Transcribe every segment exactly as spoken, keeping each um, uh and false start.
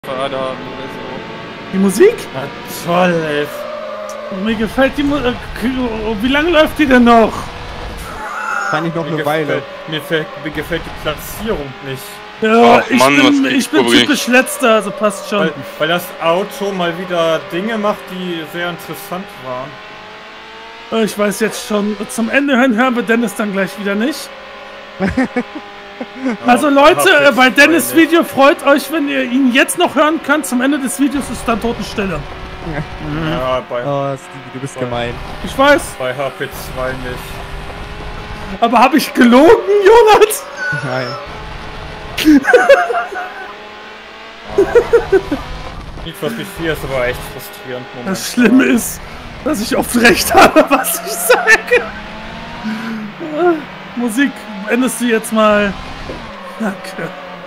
Fahrrad haben oder so. Die Musik? Na toll, ey. Mir gefällt die Musik. Wie lange läuft die denn noch? Kann ich noch Mir eine Weile. gefällt, mir, fällt, mir gefällt die Platzierung nicht. Ja, Ach, ich Mann, bin, was ich bin übrig. typisch letzter, also passt schon. Weil, weil das Auto mal wieder Dinge macht, die sehr interessant waren. Ich weiß jetzt schon, zum Ende hören, hören wir Dennis dann gleich wieder nicht. Also Leute, hab äh, jetzt bei Dennis zwei nicht. Video freut euch, wenn ihr ihn jetzt noch hören könnt. Zum Ende des Videos ist dann Totenstille. Ja, bei, Oh, Stevie, du bist Voll. gemein. Ich weiß, bei H P zwei nicht. aber habe ich gelogen, Jonas? Nein. Need for Speed vier ist aber echt frustrierend. Moment. Das Schlimme ist, dass ich oft recht habe, was ich sage. Ah, Musik, endest du jetzt mal. Danke.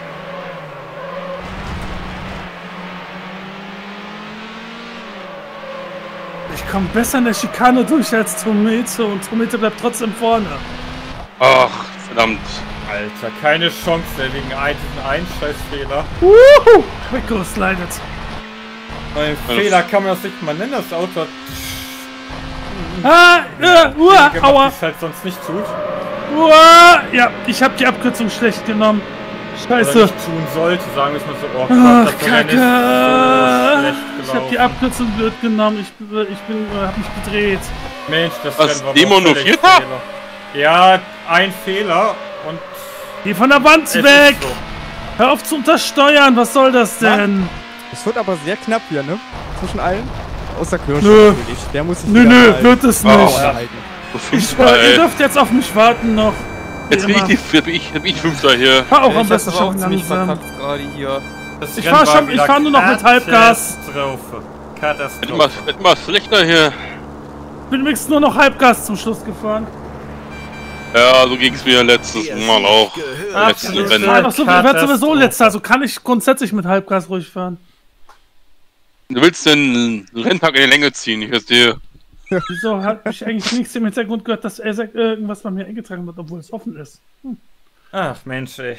Ich komme besser in der Schikane durch als Tomete und Tomete bleibt trotzdem vorne. Ach, verdammt. Alter, keine Chance ey, wegen ein, diesen einen Scheißfehler. Wuhu! Quico slidet. Ein Das- Fehler kann man das nicht mal nennen, das Auto hat Ah, äh, Dinge uah, gemacht, aua. die es halt sonst nicht tut. Uah, ja, ich habe die Abkürzung schlecht genommen. Oder Scheiße. nicht tun sollte, sagen wir es mal so. Oh Ach, Gott, das Rennen ist Kacke. so schlecht Ich habe die gelaufen. Abkürzung blöd genommen. Ich, bin- ich bin, äh, hab mich gedreht. Mensch, das Was, Rennen war Demo aber nur völlig Vierter? Fehler. Ja, ein Fehler und Geh von der Wand es weg! ist so. Hör auf zu untersteuern, was soll das denn? Es wird aber sehr knapp hier, ne? Zwischen allen. Außer Kirsch Nö. natürlich. Der muss sich Nö, wieder nö, mal wird es Oh, nicht. ja. halten. So Ich, Fünfter, äh, ihr ey. dürft jetzt auf mich warten noch. Wie Jetzt bin ich, immer. die, jetzt bin ich, jetzt bin ich Fünfter hier. Fahr auch Ja, am ich besten hab's aber schon auch ziemlich langsam. verkackt gerade hier. Das Ich Rennen fahr war schon- ich wieder fahr nur noch mit Halbgas. Katastrophe. Wird Katastrophe. immer, wird immer schlechter hier. Ich bin übrigens nur noch Halbgas zum Schluss gefahren. Ja, so ging es mir letztes Mal auch. Letzten Absolut. Rennen. Ach so, ich werde sowieso Katastrophe. letzter, also kann ich grundsätzlich mit Halbgas ruhig fahren. Du willst den Renntag in die Länge ziehen, ich verstehe. Wieso habe ich eigentlich nichts im Hintergrund gehört, dass er sagt, irgendwas bei mir eingetragen wird, obwohl es offen ist? Ach Mensch, ey.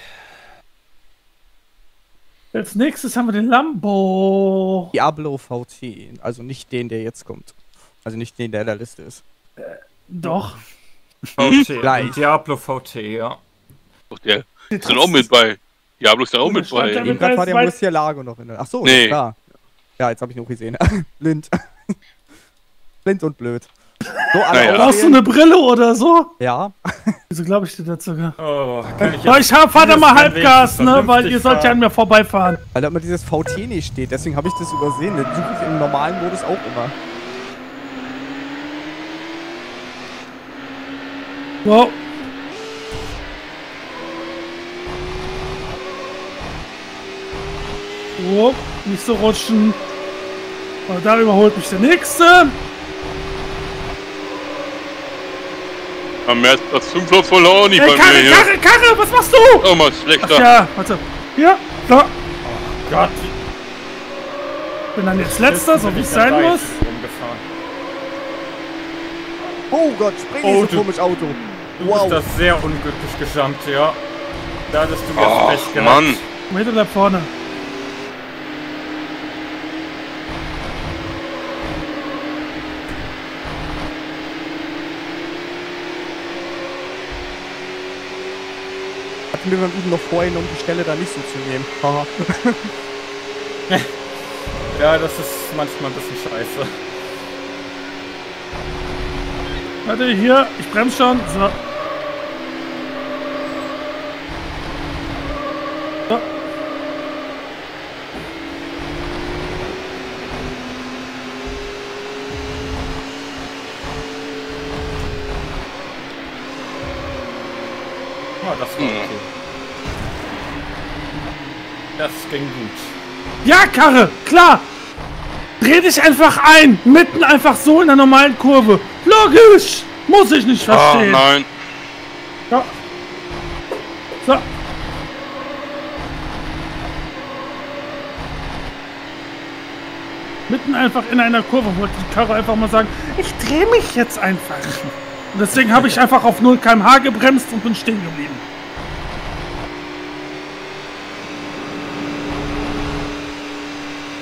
Als nächstes haben wir den Lambo. Diablo V T. Also nicht den, der jetzt kommt. Also nicht den, der in der Liste ist. Doch. V T. Gleich. Diablo V T, ja. Doch, der ist dann auch mit bei. Diablo ist da auch mit Stand da bei. mit- Eben gerade war der weit- Murcielago noch in der. Ach so, Nee. klar. Ja, jetzt habe ich ihn auch gesehen. Blind. Blind und blöd. So, alle Naja. Brauchst du aufstehen. eine Brille oder so? Ja. Wieso glaube ich dir das sogar? Oh, kann ich Aber jetzt ich hab, fahr da mal dieses Halbgas, Rennen ne? wenigstens Weil ihr sollt ja an vernünftig mir vorbeifahren. Weil da immer dieses V T nicht steht. Deswegen habe ich das übersehen. Das suche ich im normalen Modus auch immer. Wow. Wow, nicht so rutschen. Aber da überholt mich der nächste. Am März Platz fünf läuft voll auch nicht Ey, bei Karre, mir hier. Karre, Karre, was machst du? Auch mal Ach schlechter. ja, warte. Ja, da. Gott, Bin dann jetzt letzter, so wie es sein muss. Umgefahren. Oh Gott, spring Oh, so du- komisch Auto. Du Wow. bist das sehr unglücklich gejumpt, ja. Da hattest du jetzt Ach, Pech gehabt. Mann. Mitte bleibt vorne. Hatten wir beim Üben noch vorhin, um die Stelle da nicht so zu nehmen. Haha. Ja, das ist manchmal ein bisschen scheiße. Warte, hier, ich bremse schon. So. So. Oh, das war okay. Das ging gut. Ja, Karre, klar. Dreh dich einfach ein. Mitten einfach so in der normalen Kurve. Logisch. Muss ich nicht Ah, verstehen. nein. Ja. So. Mitten einfach in einer Kurve wollte die Karre einfach mal sagen, ich drehe mich jetzt einfach. Und deswegen habe ich einfach auf null Kilometer pro Stunde gebremst und bin stehen geblieben.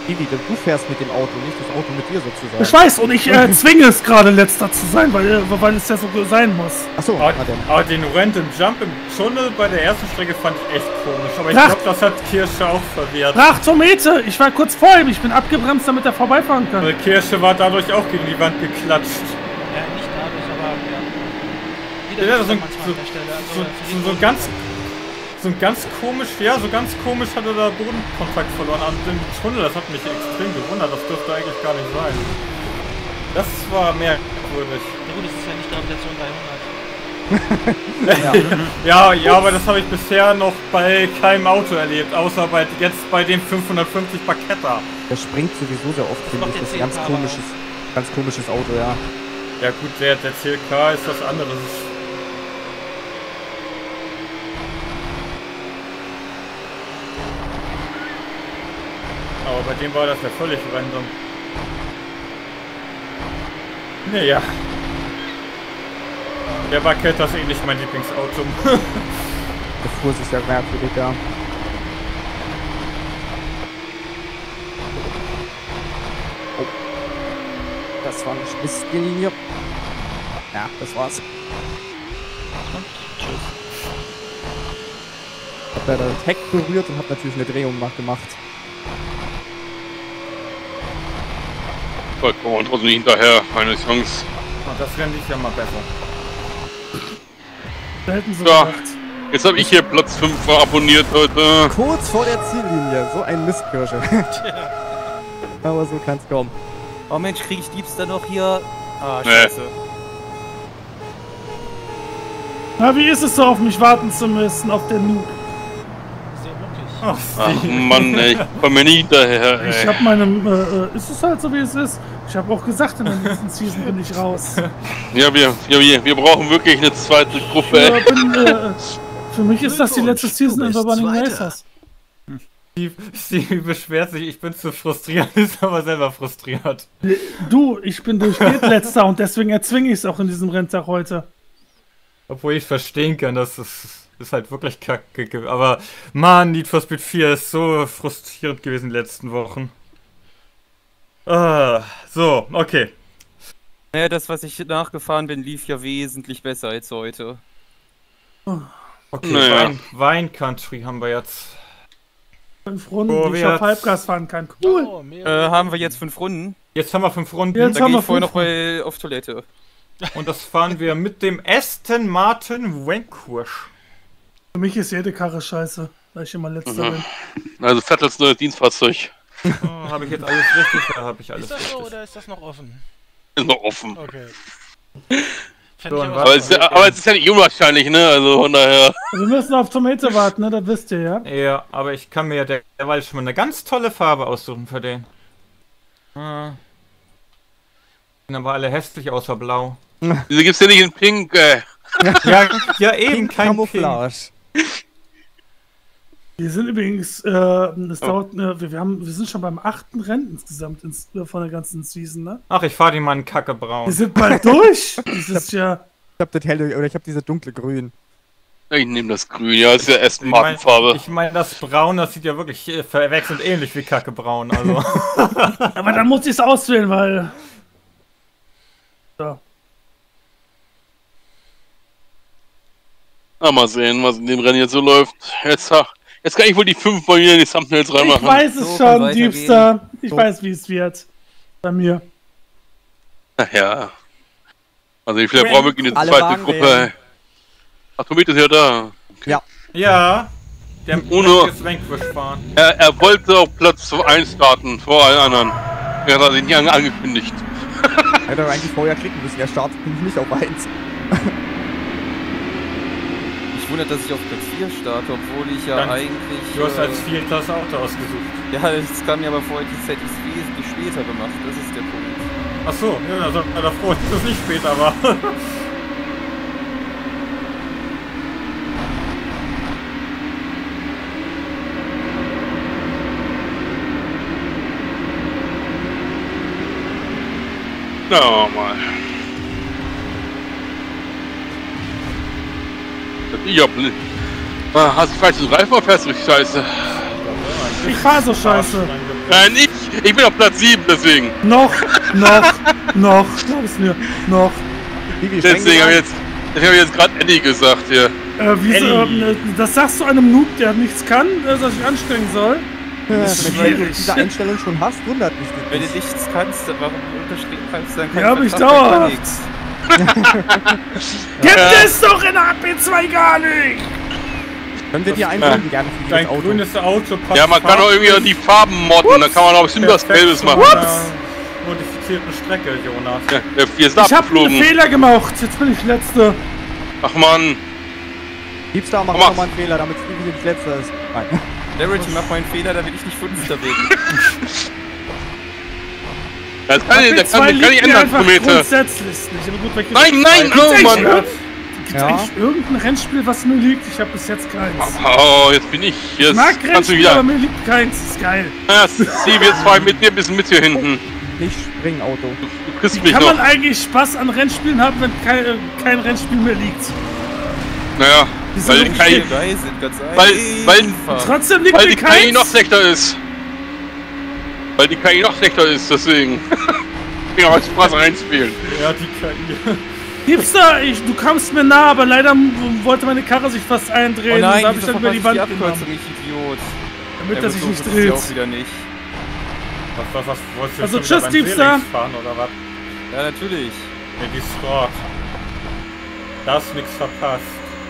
Didi, du fährst mit dem Auto, nicht das Auto mit dir sozusagen. Ich weiß, und ich äh, zwinge es gerade letzter zu sein, weil, äh, weil es ja so sein muss. Achso, Aber, ah, dann. aber den Random Jump im Tunnel bei der ersten Strecke fand ich echt komisch. Aber ich Ach. glaube, das hat Kirsche auch verwehrt. Rachtomete, ich war kurz vor ihm, ich bin abgebremst, damit er vorbeifahren kann. Weil Kirsche war dadurch auch gegen die Wand geklatscht. Ja, nicht dadurch, aber ja. Wieder Ja, ja, so, ein- manchmal so, an der Stelle. Also, so, verliert so, so man- ganz so ein ganz komisch, ja, so ganz komisch hat er da Bodenkontakt verloren. Und im Tunnel, das hat mich extrem gewundert, das dürfte eigentlich gar nicht sein. Das war merkwürdig. Ja gut, das ist ja nicht Gravitation dreihundert. Ja, ja, aber das habe ich bisher noch bei keinem Auto erlebt, außer bei jetzt bei dem fünfhundertfünfzig Baketta. Der springt sowieso sehr oft, finde macht ich. der Das ist ein ganz C L K komisches, ganz komisches Auto, ja. Ja gut, der, der C L K ist was anderes. Aber bei dem war das ja völlig random. Naja. Der Baketta ist eh nicht mein Lieblingsauto. Der Kurs ist ja merkwürdig, ja. Oh. Das war eine Spitzenlinie. Ja, das war's. Und tschüss. Hab da das Heck berührt und hab natürlich eine Drehung gemacht. Voll, komm und trotzdem nicht hinterher, keine Chance. Und das wäre nicht ja mal besser. Da hätten sie Ja. gedacht. Jetzt habe ich hier Platz fünf abonniert heute. Kurz vor der Ziellinie, so ein Mistkirsche. Aber so kann's kommen. Oh Mensch, krieg ich Diebster noch hier? Ah, Nee. scheiße. Na, wie ist es so, auf mich warten zu müssen, auf den Noob? Sehr wirklich. Ach, Ach Mann, ey, ich komm mir nie hinterher, Ich ey. hab meinem, äh, äh, ist es halt so, wie es ist. Ich hab auch gesagt, in der nächsten Season bin ich raus. Ja, wir, ja, wir, wir brauchen wirklich eine zweite Gruppe, Äh, ey. bin, äh, für mich ist das die letzte Season in The Running Racers. Steve, Steve beschwert sich, ich bin zu frustriert, ist aber selber frustriert. Du, ich bin durchgehend letzter und deswegen erzwinge ich es auch in diesem Renntag heute. Obwohl ich verstehen kann, dass es ist halt wirklich kacke. ge- Aber Mann, Need for Speed vier ist so frustrierend gewesen die letzten Wochen. Ah, so, okay. Naja, das, was ich nachgefahren bin, lief ja wesentlich besser als heute. Okay, Naja. Wein, Wein Country haben wir jetzt. Fünf Runden, Oh, die ich wer auf hat's? Halbgas fahren kann. Cool. Oh, mehr. Äh, haben wir jetzt fünf Runden? Jetzt haben wir fünf Runden Jetzt Da haben gehe wir ich vorher fünf noch bei auf Toilette. und das fahren wir mit dem Aston Martin Vanquish. Für mich ist jede Karre scheiße, weil ich immer letzter Mhm. bin. Also Vettels neues Dienstfahrzeug. Oh, habe ich jetzt alles richtig oder habe ich alles Ist das so richtig? oder ist das noch offen? Ist noch offen. Okay. So, Fände ich und aber Aber es, ist, aber es ist ja nicht unwahrscheinlich, ne? Also von daher. Wir müssen auf Tomate warten, ne? Das wisst ihr, ja? Ja, aber ich kann mir ja derweil schon mal eine ganz tolle Farbe aussuchen für den. Ah. Sind aber alle hässlich außer blau. Wieso gibt's ja nicht in Pink, ey? Ja, ja eben, Pink kein Pink. Camouflage. Wir sind übrigens, äh, es dauert, äh, wir, wir, haben, wir sind schon beim achten Rennen insgesamt ins, äh, von der ganzen Season, ne? Ach, ich fahr den mal in Wir Kackebraun. sind bald durch. Dieses Jahr. Ich hab das helle, oder ich hab diese dunkle Grün. Ich nehme das Grün, ja, ist ja Aston Ich meine, Martin Farbe. ich mein, das Braun, das sieht ja wirklich äh, verwechselnd ähnlich wie Kackebraun. Also. Aber dann muss ich es auswählen, weil. So. Na, mal sehen, was in dem Rennen jetzt so läuft. Jetzt, ach, jetzt kann ich wohl die fünf bei mir in die Thumbnails Ich reinmachen. weiß es So, kann schon, weitergehen. Diebster. Ich So. weiß, wie es wird. Bei mir. Ach ja. Also wie viele brauchen wirklich eine Alle zweite Wagen Gruppe? wählen. ey? Ach, Tomit ist ja da. Ja, der Uno. muss jetzt Vanquish fahren. Er, er wollte auf Platz eins starten, vor allen anderen. Er hat sich nicht ange- angekündigt. Hätte er eigentlich vorher klicken müssen. Er startet nämlich nicht auf eins. Ich wundere, dass ich auf Platz vier starte, obwohl ich ja Dann- eigentlich... Du hast äh, als Vierter das Auto ausgesucht. Ja, das kam mir aber vorher, die hätte ich wesentlich später gemacht. Das ist der Punkt. Ach so, ja, also da froh, dass es nicht später war. Na mal. Ich hab. Ah, hast du falsch den Reifen auf, fährst du richtig scheiße. Ich fahr so scheiße. Nein, ich, ich bin auf Platz sieben, deswegen. Noch, noch, noch, glaub's mir, noch. Deswegen habe ich jetzt, ich hab jetzt gerade Eddie gesagt hier. Äh, wieso, äh, das sagst du einem Noob, der nichts kann, äh, dass ich anstrengen soll? Ja, Das ist wenn du schwierig. diese Einstellung schon hast, wundert mich Wenn du nicht. nichts kannst, warum du unterstehen kannst, dann kannst Ja, aber ich Vertrag dauerhaft. gar nichts. Gibt Ja. es doch in A P zwei gar nicht! Können wir dir einblenden gerne für Dein dieses Auto? grünes Auto passt. Ja, man kann auch irgendwie auch die Farben modden, dann kann man auch bestimmt was Gelbes machen. Ups! Modifizierten Strecke, Jonas. Ja, der vier ist Ich hab einen abgeflogen. Fehler gemacht, jetzt bin ich Letzter. Ach man. Diebstahl macht Mach. nochmal einen Fehler, damit Stevie nicht letzter ist. Nein. Larity, mach mal einen Fehler, da will ich nicht Fünfter werden. Das kann ich, das kann, A P zwei das kann ich liegt mir ändern, einfach Kometer. grundsätzlich nicht. Aber gut, welche Nein, nein, Gibt's oh eigentlich Mann. irgend- Gibt's Ja. eigentlich irgendein Rennspiel, was mir liegt? Ich habe bis jetzt keins. Oh, jetzt bin ich. Ich Jetzt mag kannst du Rennspiele, aber wieder. mir liegt keins. Ist geil. Ja, Stevie, jetzt fahr ich mit dir ein bisschen mit hier hinten. Nicht Springauto. Du kriegst Wie mich kann man noch. eigentlich Spaß an Rennspielen haben, wenn kein, äh, kein Rennspiel mehr liegt? Naja, Die sind weil doch die nicht K I, schlimm. Drei sind ganz Weil- weil- einfach. Trotzdem liegt weil mir die K I keins. noch schlechter ist. Weil die K I noch schlechter ist, deswegen. Ich kann auch Spaß reinspielen. Ja, die K I. Gibt's ich, du kamst mir nah, aber leider m- wollte meine Karre sich fast eindrehen. Oh nein, und da hab ich wieso dann über die verpasse Wand ich die genommen, Abkürzung, ich Idiot. damit Ja, er gut, sich so nicht wusste ich dreht. auch wieder nicht. Was, was, was, wolltest du Also, jetzt schon tschüss, wieder beim Diebstahl. Seelengs fahren, oder was? Ja, natürlich. Ja, die Schrott. Da hast du nichts verpasst.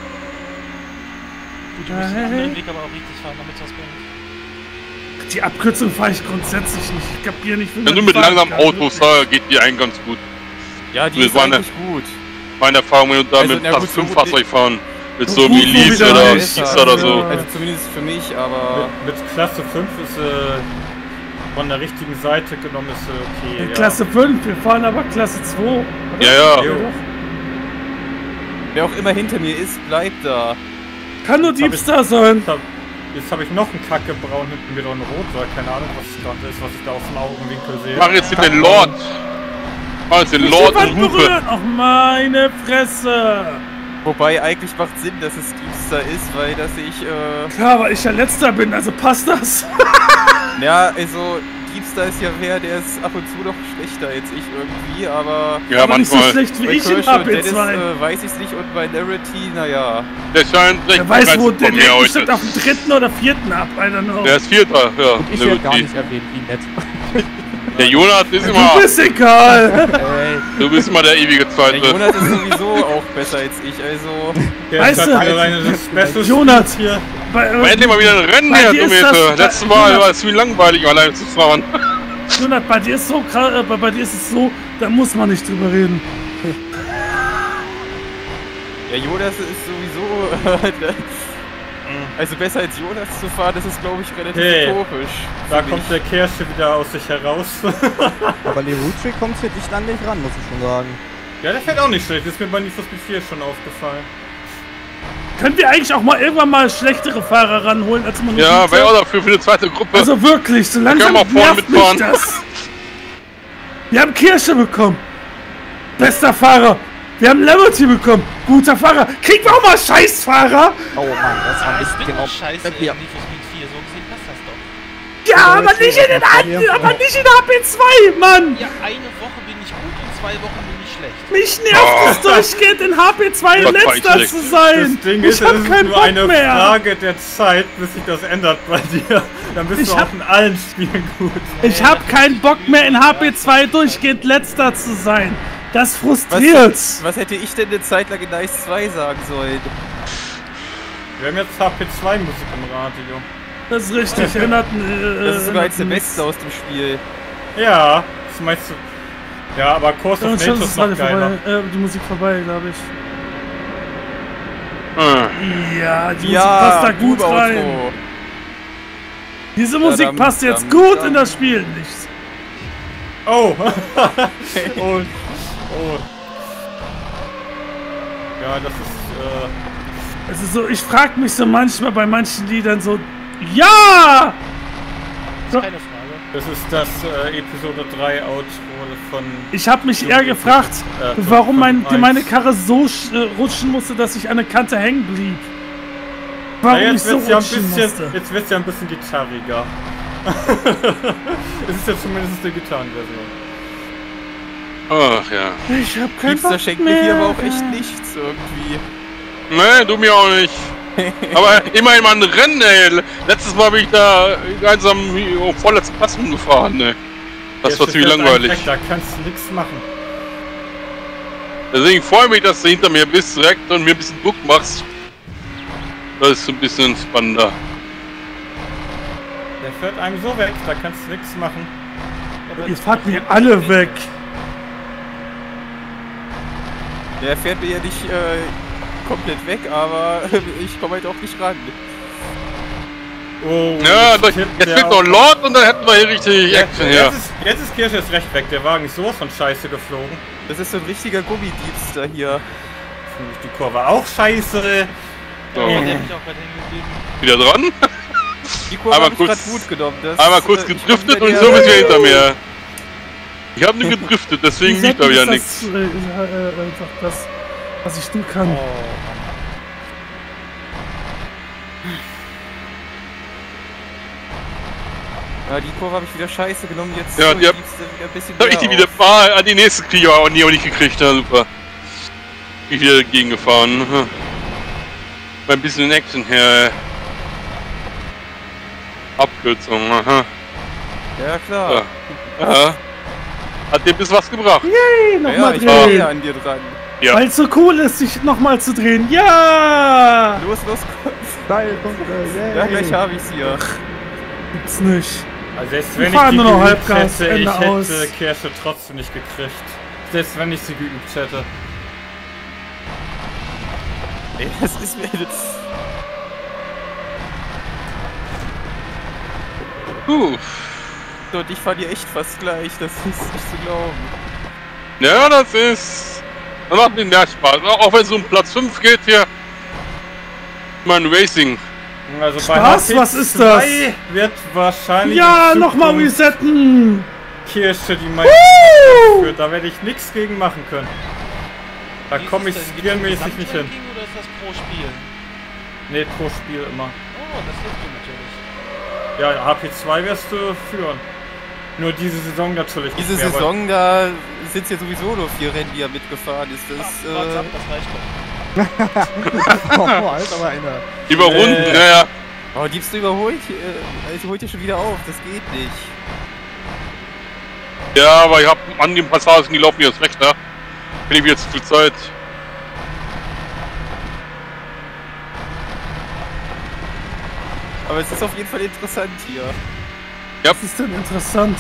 Gut, du musst Ja, den anderen hey. Weg aber auch richtig fahren, damit es was bringt. Die Abkürzung fahre ich grundsätzlich nicht. Ich kapier nicht, wie Wenn man du die mit fahren langsamen kann. Autos fahrst, geht die einen ganz gut. Ja, die Das ist war eine- eigentlich gut. Meine Erfahrung, wenn du da Also, mit na Platz gut, fünf so Fahrzeug fahren. Mit so gut, wie so Leafs wieder oder nicht. Gießer oder so. Ja. Also zumindest für mich, aber... Mit, mit Klasse fünf ist äh, von der richtigen Seite genommen ist äh, okay. In Ja. Klasse fünf, wir fahren aber Klasse zwei. Ja, ja. Jo. Wer auch immer hinter mir ist, bleibt da. Kann nur Jetzt hab Diebstahl sein. Jetzt hab- Jetzt habe ich noch einen Kacke braun hinten wieder ein Rot, oder keine Ahnung, was es gerade ist, was ich da aus dem Augenwinkel sehe. Mach jetzt den Lord. Mach jetzt den Nicht Lord die Wand und Hupe. berühren. Ach, meine Fresse. Wobei eigentlich macht Sinn, dass es Diebster ist, weil dass ich, äh... Klar, weil ich ja Letzter bin, also passt das. Ja, also Diebster ist ja wer, der ist ab und zu noch schlechter als ich irgendwie, aber... Ja, aber nicht so manchmal. schlecht wie Bei ich in Kirsche A und P Dennis zwei. äh, weiß ich's nicht und bei Narity, naja. Der scheint recht Wer weiß, wo begeistert der von mir der heute. steht auf dem dritten oder vierten ab, I don't know. Der ist Vierter, ja. Und ich werde gar Liberty. nicht erwähnt, wie nett. Der Jonas ist Du immer, bist egal. Ey, du bist immer der ewige Der Zweite. Jonas ist sowieso auch besser als ich, also... Der Weißt ist du, gerade eine Special Jonas. hier. Bei, Aber äh, endlich mal wieder ein Rennen Bei her, dir du ist das- Mete. Letztes bei- Mal war es viel langweilig, alleine zu fahren. Jonas, bei dir ist so krass, äh, bei bei dir ist es so, da muss man nicht drüber reden. Ja, Jonas ist sowieso... also besser als Jonas zu fahren, das ist glaube ich relativ Hey, utopisch. Da für kommt mich. der Kirsche wieder aus sich heraus. aber Lerucci kommt für dich dann nicht ran, muss ich schon sagen. Ja, der fährt auch nicht schlecht. Das ist mir bei Need for Speed vier schon aufgefallen. Können wir eigentlich auch mal irgendwann mal schlechtere Fahrer ranholen, als man Ja, gute? wäre auch dafür für eine zweite Gruppe. Also wirklich, so langsam können wir vorne nervt mich mitfahren. das. Wir haben Kirsche bekommen. Bester Fahrer. Wir haben Liberty bekommen. Guter Fahrer. Kriegen wir auch mal Scheißfahrer? Oh Mann, das war Ich nicht bin genau. auch scheiße in Need Ja. for Speed vier, so gesehen passt das doch. Ja, Ja, aber das nicht ist in den ja alten, ja. aber nicht in H P zwei, Mann. Ja, eine Woche bin ich gut und zwei Wochen bin ich schlecht. Mich nervt es durchgehend in H P zwei Gott, war ich letzter schlecht. zu sein. Das Ding ich ist, hab es ist keinen nur Bock eine mehr. Frage der Zeit, bis sich das ändert bei dir. Dann bist Ich du hab- auch in allen Spielen gut. Ich hab keinen Bock mehr in H P zwei durchgehend letzter zu sein. Das frustriert. Was, was hätte ich denn eine Zeit lang in Nice zwei sagen sollen? Wir haben jetzt H P zwei Musik im Radio. Das ist richtig. Erinnert, äh, Das ist sogar eins der erinnert Beste aus dem Spiel. Ja, das meinst du. Ja, aber Course mich. of Und schon Nature ist ist es noch gerade geiler. vorbei. Äh, die Musik vorbei, glaube ich. Hm. Ja, die Ja, Musik passt da gut Boom-Outro. rein. Diese Musik Dadam, passt jetzt dam, gut dam. in das Spiel nicht. Oh! oh! Oh! Ja, das ist. Äh, Es ist so, ich frag mich so manchmal bei manchen Liedern so, ja! So, Keine Frage. das ist das äh, Episode drei Outro von. ich habe mich eher gefragt, Äh, von- warum mein, von meine eins. Karre so sch- äh, rutschen musste, dass ich an der Kante hängen blieb. Warum Ja, ich jetzt so wird's ja ein rutschen bisschen, musste. jetzt wird's ja ein bisschen gitarriger. Es ist ja zumindest eine Gitarrenversion. Ach ja. Ich hab keinen Liebster Bock schenkt mir hier aber mehr. auch echt nichts irgendwie. Nee, du mir auch nicht. Aber immerhin mal ein Rennen, ey. Letztes Mal bin ich da einsam auf vorletzten Pass umgefahren, ne. Das war ziemlich langweilig. Weg, da kannst du nichts machen. Deswegen freue ich mich, dass du hinter mir bist direkt und mir ein bisschen Druck machst. Das ist ein bisschen spannender. Der fährt einem so weg, da kannst du nichts machen. Ihr fahrt mir alle weg. Der fährt mir ja nicht äh, komplett weg, aber ich komme halt auch nicht ran. Oh, Ja, jetzt jetzt tippt fehlt der noch auf- Lord und dann hätten wir hier richtig Ja, Action her. jetzt, ist, jetzt ist Kirsch jetzt recht weg, der Wagen ist sowas von scheiße geflogen. Das ist so ein richtiger Gummidiebster hier. Finde ich die Kurve auch scheiße. So, Ja, der hat mich auch gerade hängen geblieben. wieder dran. Die Kurve Einmal habe ich kurz- gerade gut genommen. Das, Einmal kurz äh, ich komm gedriftet hinter und dir- so bist du hinter mir. Ich habe nicht gedriftet, deswegen Wie liegt da selten wieder ist nichts. das, äh, äh, einfach das, was ich tun kann. Ja, die Kurve habe ich wieder scheiße genommen. Jetzt Ja, so, die hab- gibt's da wieder ein bisschen Da hab ich die mehr wieder auf. mal an die nächste kriege ich aber nie auch nicht gekriegt, ja super. Bin ich wieder dagegen gefahren. Hm. Mal ein bisschen Action her. Abkürzung, aha. Ja, klar. Ja. Aha. Hat dir bis was gebracht? Hey, Ja, nochmal ich war drehen. hier an dir dran. Ja. Weil es so cool ist, sich nochmal zu drehen. Ja! Los, los, Steilpunkte, yay. ja, gleich habe ich's hier. Gibt's nicht. Also selbst Wir wenn ich fahren die nur noch geübt Halbgas, hätte, ich Ende hätte aus. Kirsche trotzdem nicht gekriegt. Selbst wenn ich sie geübt hätte. Ey, das ist mir jetzt... Puh. Und ich fahre dir echt fast gleich, das ist nicht zu glauben. Ja, das ist... Das macht mir mehr Spaß. Auch wenn es um Platz fünf geht hier. Mein Racing. Also Spaß? bei Was ist das? wird wahrscheinlich Ja, in nochmal Zukunft resetten! Kirsche die meiste Woo! führt. Da werde ich nichts gegen machen können. Da Wie ist komme es ich denn? Gibt's skillmäßig ein nicht hin. Gesamtranking oder ist das pro Spiel? Nee, pro Spiel immer. Oh, das hilft dir natürlich. Ja, H P zwei wirst du führen. Nur diese Saison natürlich Diese nicht mehr, Saison, da sind ja sowieso nur vier Rennen, die er mitgefahren ist. Das, Wart's ab, äh, das reicht doch. Oh, halt aber einer. Überrunden, Äh. naja. oh, die bist du überholt, äh, also holt ihr schon wieder auf, das geht nicht. Ja, aber ich habe an den Passagen gelaufen, jetzt recht, da. Bin ich wieder zu viel Zeit. Aber es ist auf jeden Fall interessant hier. Was ist denn interessant?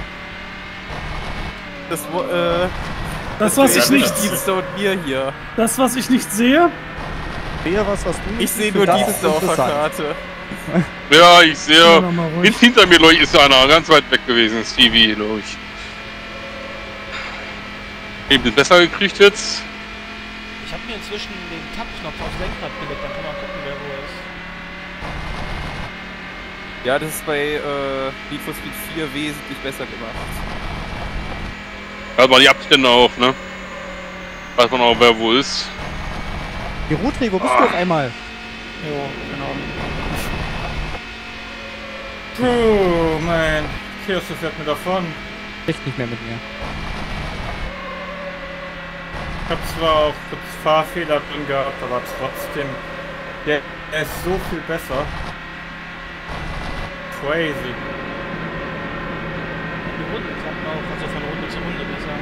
Das, wo- äh, Das, was ich nicht, Dienstag und mir hier. das, was ich nicht sehe? Sehe was, was du Ich sehe für nur das ist Dienstag auf der interessant. Karte. Ja, ich Ja, sehe. noch mal ruhig. Hin, hinter mir, glaube ich, ist einer ganz weit weg gewesen, Stevie, glaube ich. Eben besser gekriegt jetzt. Ich habe mir inzwischen den Tab-Knopf aufs Lenkrad gelegt, dann kann man gucken, wer wo ist. Ja, das ist bei äh, Need for Speed vier wesentlich besser gemacht. Also mal die Abstände auch, ne? Weiß man auch, wer wo ist. Die Rodrigo, wo bist du auf einmal? Jo, genau. Puh, mein Kirsche fährt mir davon. Spricht nicht mehr mit mir. Ich hab zwar auch kurz Fahrfehler drin gehabt, aber trotzdem. Der, der ist so viel besser. Crazy. Die Runden sagt man auch, also von Runde zu Runde besser.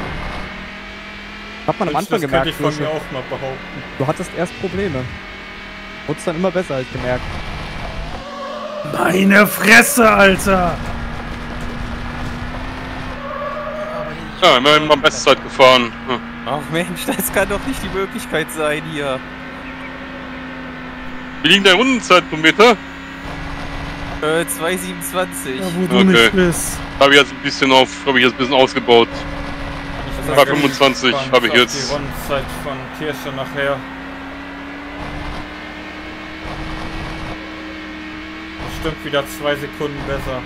Hat man am Das Anfang könnte gemerkt, ich von Kirsche. mir auch mal behaupten. Du hattest erst Probleme. Wurdest dann immer besser, hab ich gemerkt. Meine Fresse, Alter! Aber ich Ja, immerhin mal Bestzeit gefahren. Hm. Ach Mensch, das kann doch nicht die Möglichkeit sein hier. Wie liegen deine Rundenzeitkilometer? Äh, zwei siebenundzwanzig. Ja, wo du Okay. nicht bist. Habe ich jetzt ein bisschen auf, habe ich jetzt ein bisschen ausgebaut. Ich bin Bei sehr fünfundzwanzig gespannt habe ich auf jetzt. Die Rundenzeit von Kirsche nachher. Bestimmt wieder zwei Sekunden besser.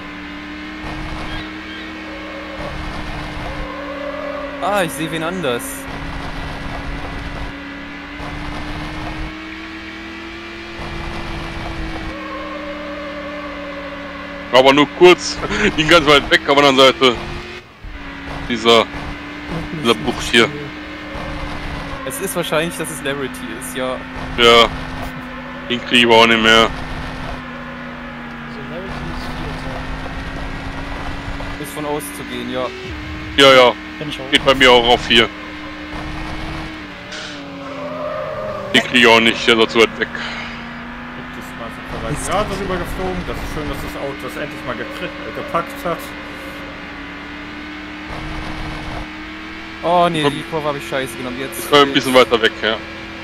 Ah, ich sehe wen anders. Aber nur kurz, ging ganz weit weg, auf der anderen Seite. Dieser, dieser Bucht hier. Es ist wahrscheinlich, dass es Larity ist, ja. Ja, den kriegen wir auch nicht mehr. So, Larity ist Vierter. Ist von auszugehen, ja. Ja, ja, Bin ich auch. geht bei mir auch auf hier. Den kriege ich auch nicht, der ist zu weit weg. Diesmal sind wir weit gerade rüber geflogen. Das ist schön, dass das Auto das endlich mal gekriegt, äh, gepackt hat. Oh nee, die Kurve habe ich scheiße genommen. Jetzt. Ich war ein bisschen weiter weg, ja.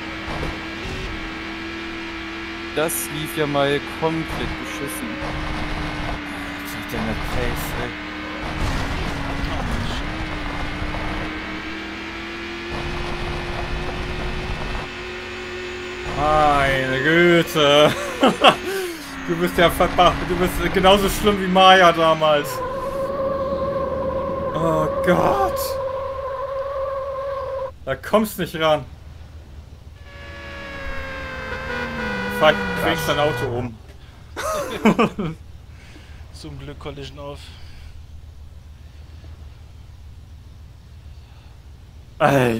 Das lief ja mal komplett beschissen. Was hat der mit Pace, ey? Meine Güte. Du bist ja verpackt. Du bist genauso schlimm wie Maya damals. Oh Gott. Da kommst nicht ran. Fahr ich dein Auto um. Zum Glück Collision auf. Eieiei.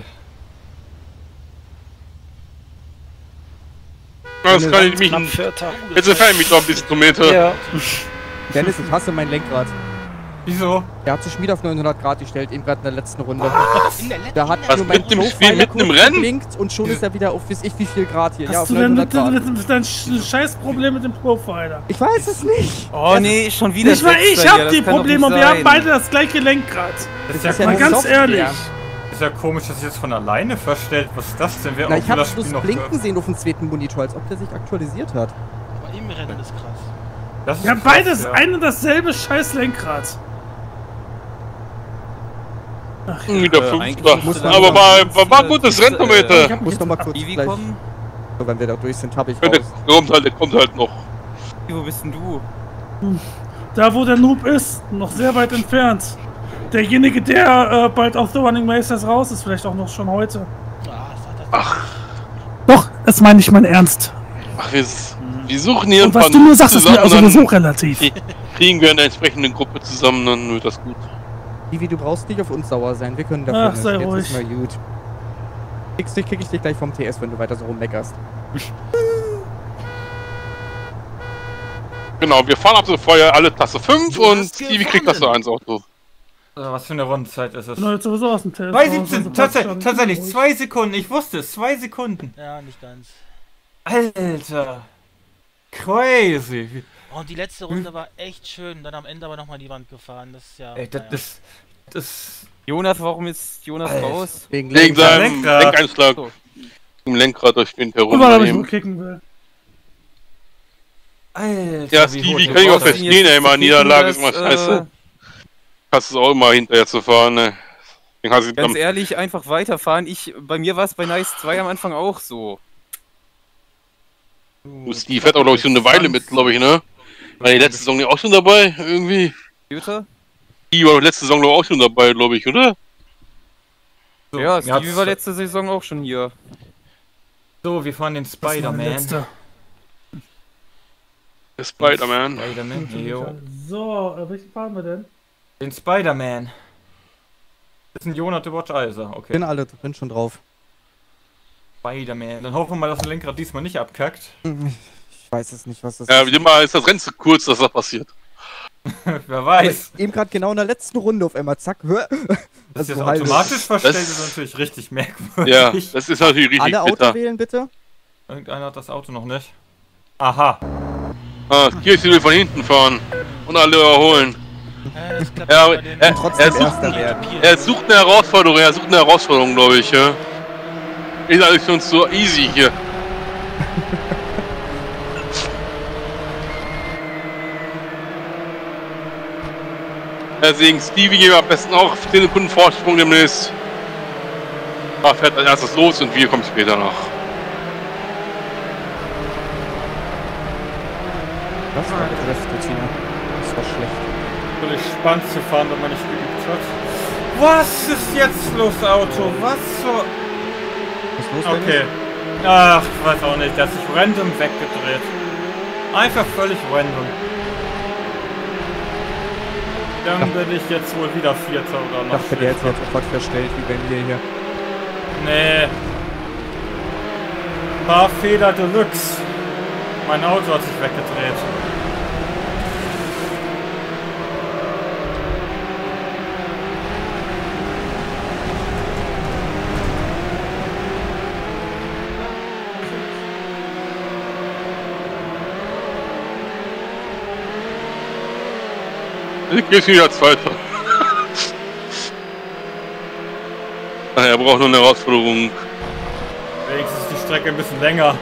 Das kann ich mich Knapp nicht. Vierter. Jetzt entferne ich mich doch ein bisschen zum Meter. Ja. Dennis, ich hasse mein Lenkrad. Wieso? Der hat sich wieder auf neunhundert Grad gestellt, eben gerade in der letzten Runde. In der letzten Da hat Was, nur mein mitten im Spiel, Profiler mitten im kurz Rennen? geblinkt und schon ist er wieder auf weiß ich wie viel Grad hier. Ja, auf Hast du denn mit, neunhundert Grad. mit, mit deinem Sch- Scheißproblem mit dem Profiler? Ich weiß es nicht. Oh nee, schon wieder. Nicht mal ich Sechster hab hier, das die kann doch Probleme und nicht wir haben sein. beide das gleiche Lenkrad. Das ist Das ist ja, ja Mal nur ganz Software. ehrlich. ist ja komisch, dass sich jetzt von alleine verstellt. Was ist das denn? Wer Na, ich obwohl habe das Spiel bloß noch blinken sehen auf dem zweiten Monitor, als ob der sich aktualisiert hat. Aber im Rennen ist krass. Das ist Wir haben krass, beides ja. ein und dasselbe scheiß Lenkrad. Ach, ja. Wieder Äh, Fünfter. eigentlich musste Aber dann- war, war, war gutes äh, Renntometer. Ich muss noch mal kurz Ivi gleich, kommen? so, wenn wir da durch sind, habe ich Ja, der raus. kommt halt, der kommt halt noch. Wo bist denn du? Da wo der Noob ist, noch sehr weit entfernt. Derjenige, der äh, bald auf The Running Masters raus ist, vielleicht auch noch schon heute. Ah, sagt das Ach, Doch, das meine ich mein Ernst. ach wir, wir suchen hier Und ein was paar du nur sagst, ist mir zusammen, sowieso dann relativ. kriegen wir in der entsprechenden Gruppe zusammen, dann wird das gut. Ivi, du brauchst nicht auf uns sauer sein, wir können dafür Ach, sei Jetzt ruhig. ist mal gut. Kriegst dich, krieg ich dich gleich vom T S, wenn du weiter so rummeckerst. Genau, wir fahren ab sofort alle Klasse fünf und Stevie kriegt Klasse eins Auto. Also, was für eine Rundenzeit ist es? Ich bin jetzt sowieso aus dem Test. zwei siebzehn, tatsächlich, tatsächlich, zwei Sekunden, ich wusste es, zwei Sekunden. Ja, nicht ganz. Alter. Crazy. Oh, und die letzte Runde war echt schön. Dann am Ende aber nochmal die Wand gefahren. Das ist ja. Ey, das, naja. das, das, Jonas, warum ist Jonas Alter. raus? Wegen Wegen Lenkrad. seinem Lenkrad. Lenkeinschlag So. im Lenkrad durch den Guck mal, ob ich nur herum. kicken will. Alter. Ja, wie Stevie hoch kann der ich auch Boss ist. verstehen, ey, mal Niederlage ist mal Das, scheiße. Hast es auch immer hinterher zu fahren, ne? Den hast du Ganz dann, ehrlich, einfach weiterfahren. Ich, bei mir war es bei Nice zwei am Anfang auch so. du, Steve hat auch, glaube ich, schon eine Weile mit, glaube ich, ne? War die letzte Saison nicht auch schon dabei, irgendwie? Jutta? Die war letzte Saison auch schon dabei, glaube ich, oder? So, Ja, mir Stevie hat's- war letzte Saison auch schon hier. So, wir fahren den Das war mein Spider-Man. letzter. Der Spider-Man. Spider-Man, jo. So, äh, welchen fahren wir denn? Den Spider-Man. Das ist ein Jonathan Watch Eiser, okay. Bin alle drin schon drauf. Spider-Man. Dann hoffen wir mal, dass der Lenkrad diesmal nicht abkackt. Ich weiß es nicht, was das Ja, ist. wie immer ist das Rennen zu kurz, dass das passiert. Wer weiß. Eben gerade genau in der letzten Runde auf einmal, zack, hör. Dass das so halb- automatisch verstellt Das- ist natürlich richtig merkwürdig. Ja, das ist natürlich richtig Alle Auto bitter. wählen, bitte? Irgendeiner hat das Auto noch nicht. Aha. Ah, Kirche will von hinten fahren und alle überholen. Äh, das klappt Ja, bei aber den er, trotzdem er, sucht, Erster werden. er sucht eine Herausforderung, er sucht eine Herausforderung, glaube ich, ja. Ist alles schon so easy hier. Deswegen Stevie geben wir am besten auch zehn Sekunden Vorsprung demnächst. Er fährt als erstes los und wir kommen später noch. Das war eine Drift-Routine. Das war schlecht. Völlig spannend zu fahren, wenn man nicht geübt hat. Was ist jetzt los, Auto? Was zur... Was ist los, Okay. Ach, ich weiß auch nicht. Der hat sich random weggedreht. Einfach völlig random. dann bin ich jetzt wohl wieder Vierter oder Ich noch dachte, der hätte schlechter. jetzt auch was verstellt, wie bei mir hier. Nee. Fahrfehler Deluxe. Mein Auto hat sich weggedreht. Ich gehe wieder Zweiter. Ach, er braucht noch eine Herausforderung. Wenigstens ist die Strecke ein bisschen länger.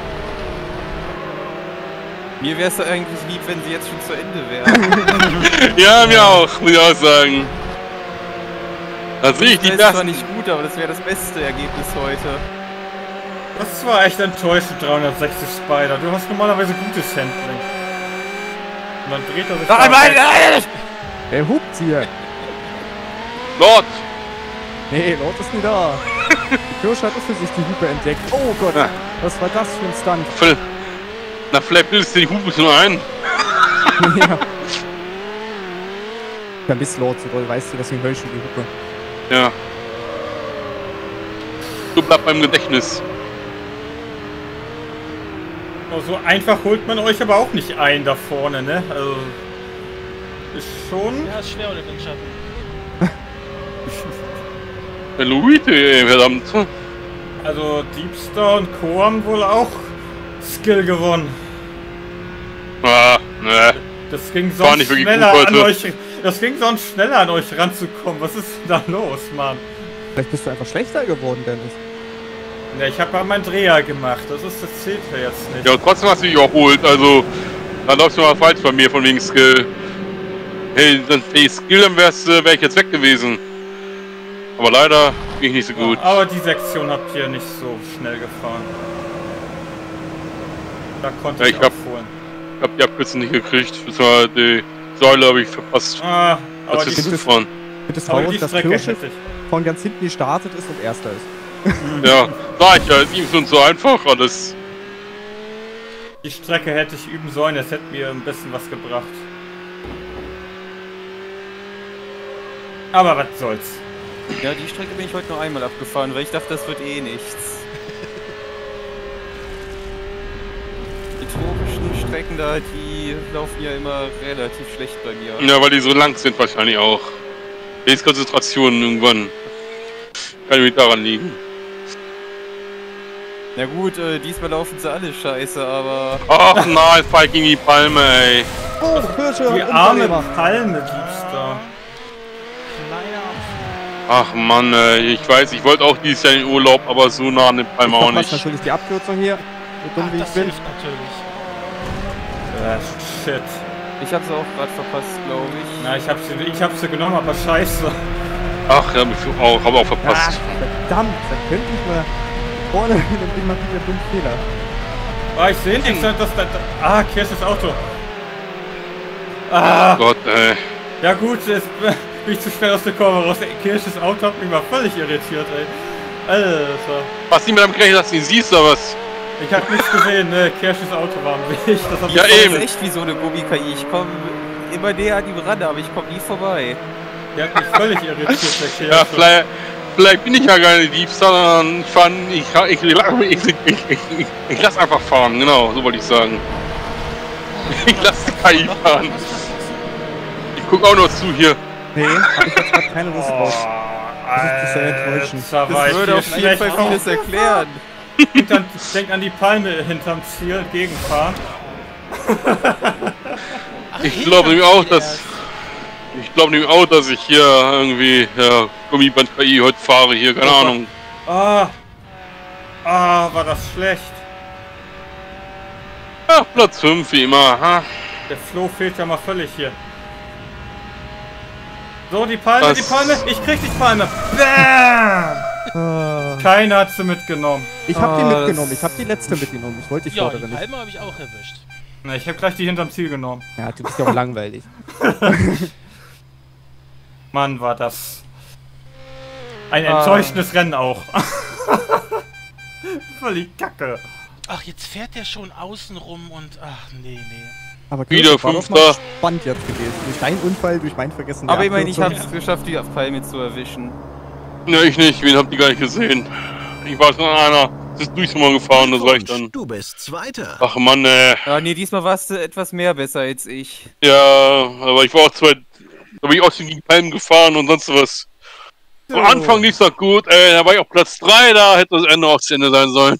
Mir wäre es eigentlich lieb, wenn sie jetzt schon zu Ende wäre. Ja, mir auch, muss ich auch sagen. Da sehe ich die Das ist zwar ersten. nicht gut, aber das wäre das beste Ergebnis heute. Das war echt enttäuschend, dreihundertsechzig Spider. Du hast normalerweise gutes Handling. Und dann dreht er sich... Nein, da- nein, nein! Er hupt hier. Lord! Nee, Lord ist nie da. Kirsch hat auch für sich die Hupe entdeckt. Oh Gott, Ja. was war das für ein Stunt? Phil. Na, vielleicht bildest du die Hupe nur ein. Ja. Dann bist Lord so doll, weißt du, deswegen höre ich schon die Hupe. Ja. Du bleibst beim Gedächtnis. Oh, so einfach holt man euch aber auch nicht ein da vorne, ne? Also... Ist schon... Ja, ist schwer unter den Schatten. Der Luite, ey, verdammt. Also Deepstar und Co. haben wohl auch Skill gewonnen. Ah, ne. Das ging War sonst nicht wirklich schneller gut an heute. euch. Das ging sonst schneller an euch ranzukommen. Was ist denn da los, Mann? Vielleicht bist du einfach schlechter geworden, Dennis. Ja, ich habe ja meinen Dreher gemacht. Das ist das zählt ja jetzt nicht. Ja, und trotzdem hast du dich überholt, also. Da läufst du mal falsch bei mir von wegen Skill. Hey, dann die Skill, dann wär's, äh, wär ich jetzt weg gewesen. Aber leider ging ich nicht so gut. Aber die Sektion habt ihr nicht so schnell gefahren. Da konnte Ja, ich ich hab- aufholen. Ich hab die Abkürzung nicht gekriegt. Das war die Säule habe ich verpasst. Ah, aber Was die, ist das von? Mit das aber Haus, die dass Strecke Kirsch hätte ich. von ganz hinten gestartet ist und Erster ist. Ja, sag ich ja, ist ihm schon so einfach alles. Die Strecke hätte ich üben sollen. Das hätte mir ein bisschen was gebracht. Aber was soll's. Ja, die Strecke bin ich heute nur einmal abgefahren, weil ich dachte, das wird eh nichts. Die tropischen Strecken da, die laufen ja immer relativ schlecht bei mir. Ja, weil die so lang sind wahrscheinlich auch. Jetzt Konzentration irgendwann. Kann nicht daran liegen. Na gut, äh, diesmal laufen sie alle scheiße, aber... Ach nein, fahr ich gegen die Palme, ey. Oh, Kirsche, Die arme Palme Deepstar. Kleiner Ach Mann, ey. Ich weiß, ich wollte auch dieses Jahr in den Urlaub, aber so nah an den Palme auch nicht. natürlich die Abkürzung hier. So dumm Ach, wie ich das bin. hilft natürlich. Ja, shit. Ich hab sie auch gerade verpasst, glaube ich. Na, ich hab sie, ich hab sie genommen, aber scheiße. Ach, ja, ich auch, hab auch verpasst. Verdammt, da könnte ich mal vorne dann bin mal wieder fünf Fehler. Ah, ich sehe nichts, dass da, da... Ah, Kirsches Auto. Ah, Gott, ey. ja gut, jetzt bin ich zu schnell aus der Kurve raus. Kirsches Auto hat mich mal völlig irritiert, ey. Alter. Hast du mit dem gerechnet, dass du ihn siehst, oder was? Ich hab nichts gesehen, ne? Kirsches Auto war am Weg. Das hab Ja, ich eben. Das ist echt wie so eine Gummi-K I. Ich komme immer näher an die ran, aber ich komme nie vorbei. Der hat mich völlig irritiert, der Kirsche. Ja, vielleicht, vielleicht bin ich ja gar nicht Diebstahl, sondern ich fahr, ich, ich, ich, ich, ich, ich, ich lass einfach fahren, genau, so wollte ich sagen. Ich lass die K I fahren. Ich guck auch noch zu hier. Nee, hab ich jetzt gerade keine Lust drauf. Das ist sehr enttäuschend. Alter, war Das ich würde hier auf jeden schlecht Fall drauf. vieles erklären. Denk an, denk an die Palme hinterm Ziel, entgegenfahren. Ich glaube nämlich auch, dass ich glaube nämlich auch, dass ich hier irgendwie ja, Gummiband-K I heute fahre hier, keine Oh Gott. Ahnung. Ah. Ah, war das schlecht. Ja, Platz fünf wie immer, ha? Der Flo fehlt ja mal völlig hier. So, die Palme, Das- die Palme. Ich krieg die Palme. Bam! Ah, Keiner hat sie mitgenommen. Ich hab die Ah, mitgenommen, das- ich hab die letzte mitgenommen. Ich wollte die Ja, vordere die nicht. Palme habe ich auch erwischt. Na, ich habe gleich die hinterm Ziel genommen. Ja, du bist ja auch langweilig. Mann, war das ein Ah. enttäuschendes Rennen auch. Völlig kacke. Ach, jetzt fährt der schon außen rum und... Ach, nee, nee. Aber Wieder Kirche war doch Fünfter. mal spannend jetzt gewesen. Durch deinen Unfall, durch mein Vergessen. der Aber immerhin, ich Abkürzung. hab's geschafft, die auf Palme zu erwischen. Ne, ich nicht. Wen habt ihr gar nicht gesehen? Ich war schon an einer. Das ist durchs Mal gefahren, das reicht dann. Du bist Zweiter. Ach Mann, ey. Ja, nee, diesmal warst du etwas mehr besser als ich. Ja, aber ich war auch zwei. Da bin ich auch schon gegen Palmen gefahren und sonst was. Am Anfang lief's doch gut, ey. Da war ich auf Platz drei, da hätte das Ende auch zu Ende sein sollen.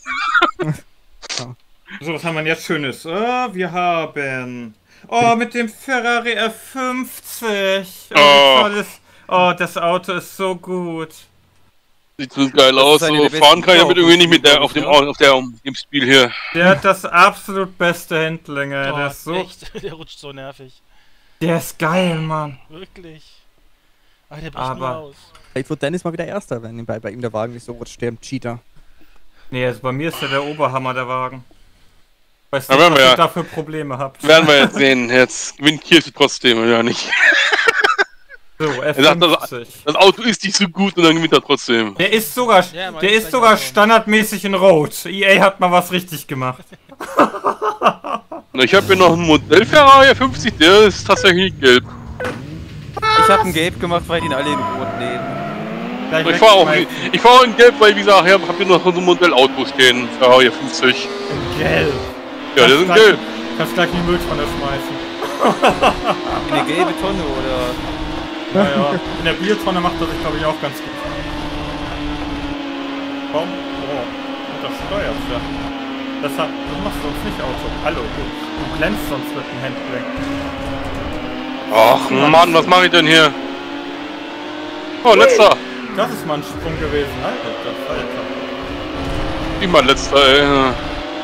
So, was haben wir denn jetzt Schönes? Oh, wir haben... Oh, mit dem Ferrari F fünfzig. Oh, Oh. wie toll ist- oh, das Auto ist so gut. Sieht so geil Das aus, ist eine so der fahren besten kann ich damit irgendwie nicht mit der Autos, auf dem, glaub ich, auf der, um, dem Spiel hier. Der hat das absolut beste Handling, ey. Oh, Der ist so... echt, der rutscht so nervig. Der ist geil, Mann. Wirklich. Ah, der bricht Aber- nur aus. Vielleicht wird Dennis mal wieder Erster, wenn bei, bei ihm der Wagen nicht so rutscht, der Cheater. Nee, also bei mir ist ja der Oberhammer, der Wagen. Weißt Da du, werden was wir ihr ja- dafür Probleme habt? Werden wir jetzt sehen. Jetzt gewinnt Kirche trotzdem, oder nicht? So, F Er sagt, das, fünfzig. das Auto ist nicht so gut und dann gewinnt er trautrotzdem. Der ist sogar, Ja, mein der ist gleicher sogar Auto. standardmäßig in Rot. E A hat mal was richtig gemacht. Na, ich habe hier noch ein Modell Ferrari fünfzig, der ist tatsächlich gelb. Ich hab ein Gelb gemacht, weil die ihn alle in Rot nehmen. Gleich Ich fahre auch, wegschmeißen. ich fahr auch in gelb, weil wie gesagt, ich habe hab hier noch so ein Modell Auto stehen. Ferrari fünfzig. Gelb. Ja, der sind Kannst gelb. gleich- Kannst gleich in die Mülltonne schmeißen. In eine gelbe Tonne oder. Naja, in der Biertonne macht er sich, glaube ich, auch ganz gut. Komm. Oh, und das steuert ja. Das, hat, das machst du uns nicht, Auto. Hallo, du, du glänzt sonst mit dem Handling. Ach Mann, was mache ich denn hier? Oh, letzter. Das ist mal ein Sprung gewesen, Alter, Falter. Immer letzter, ey.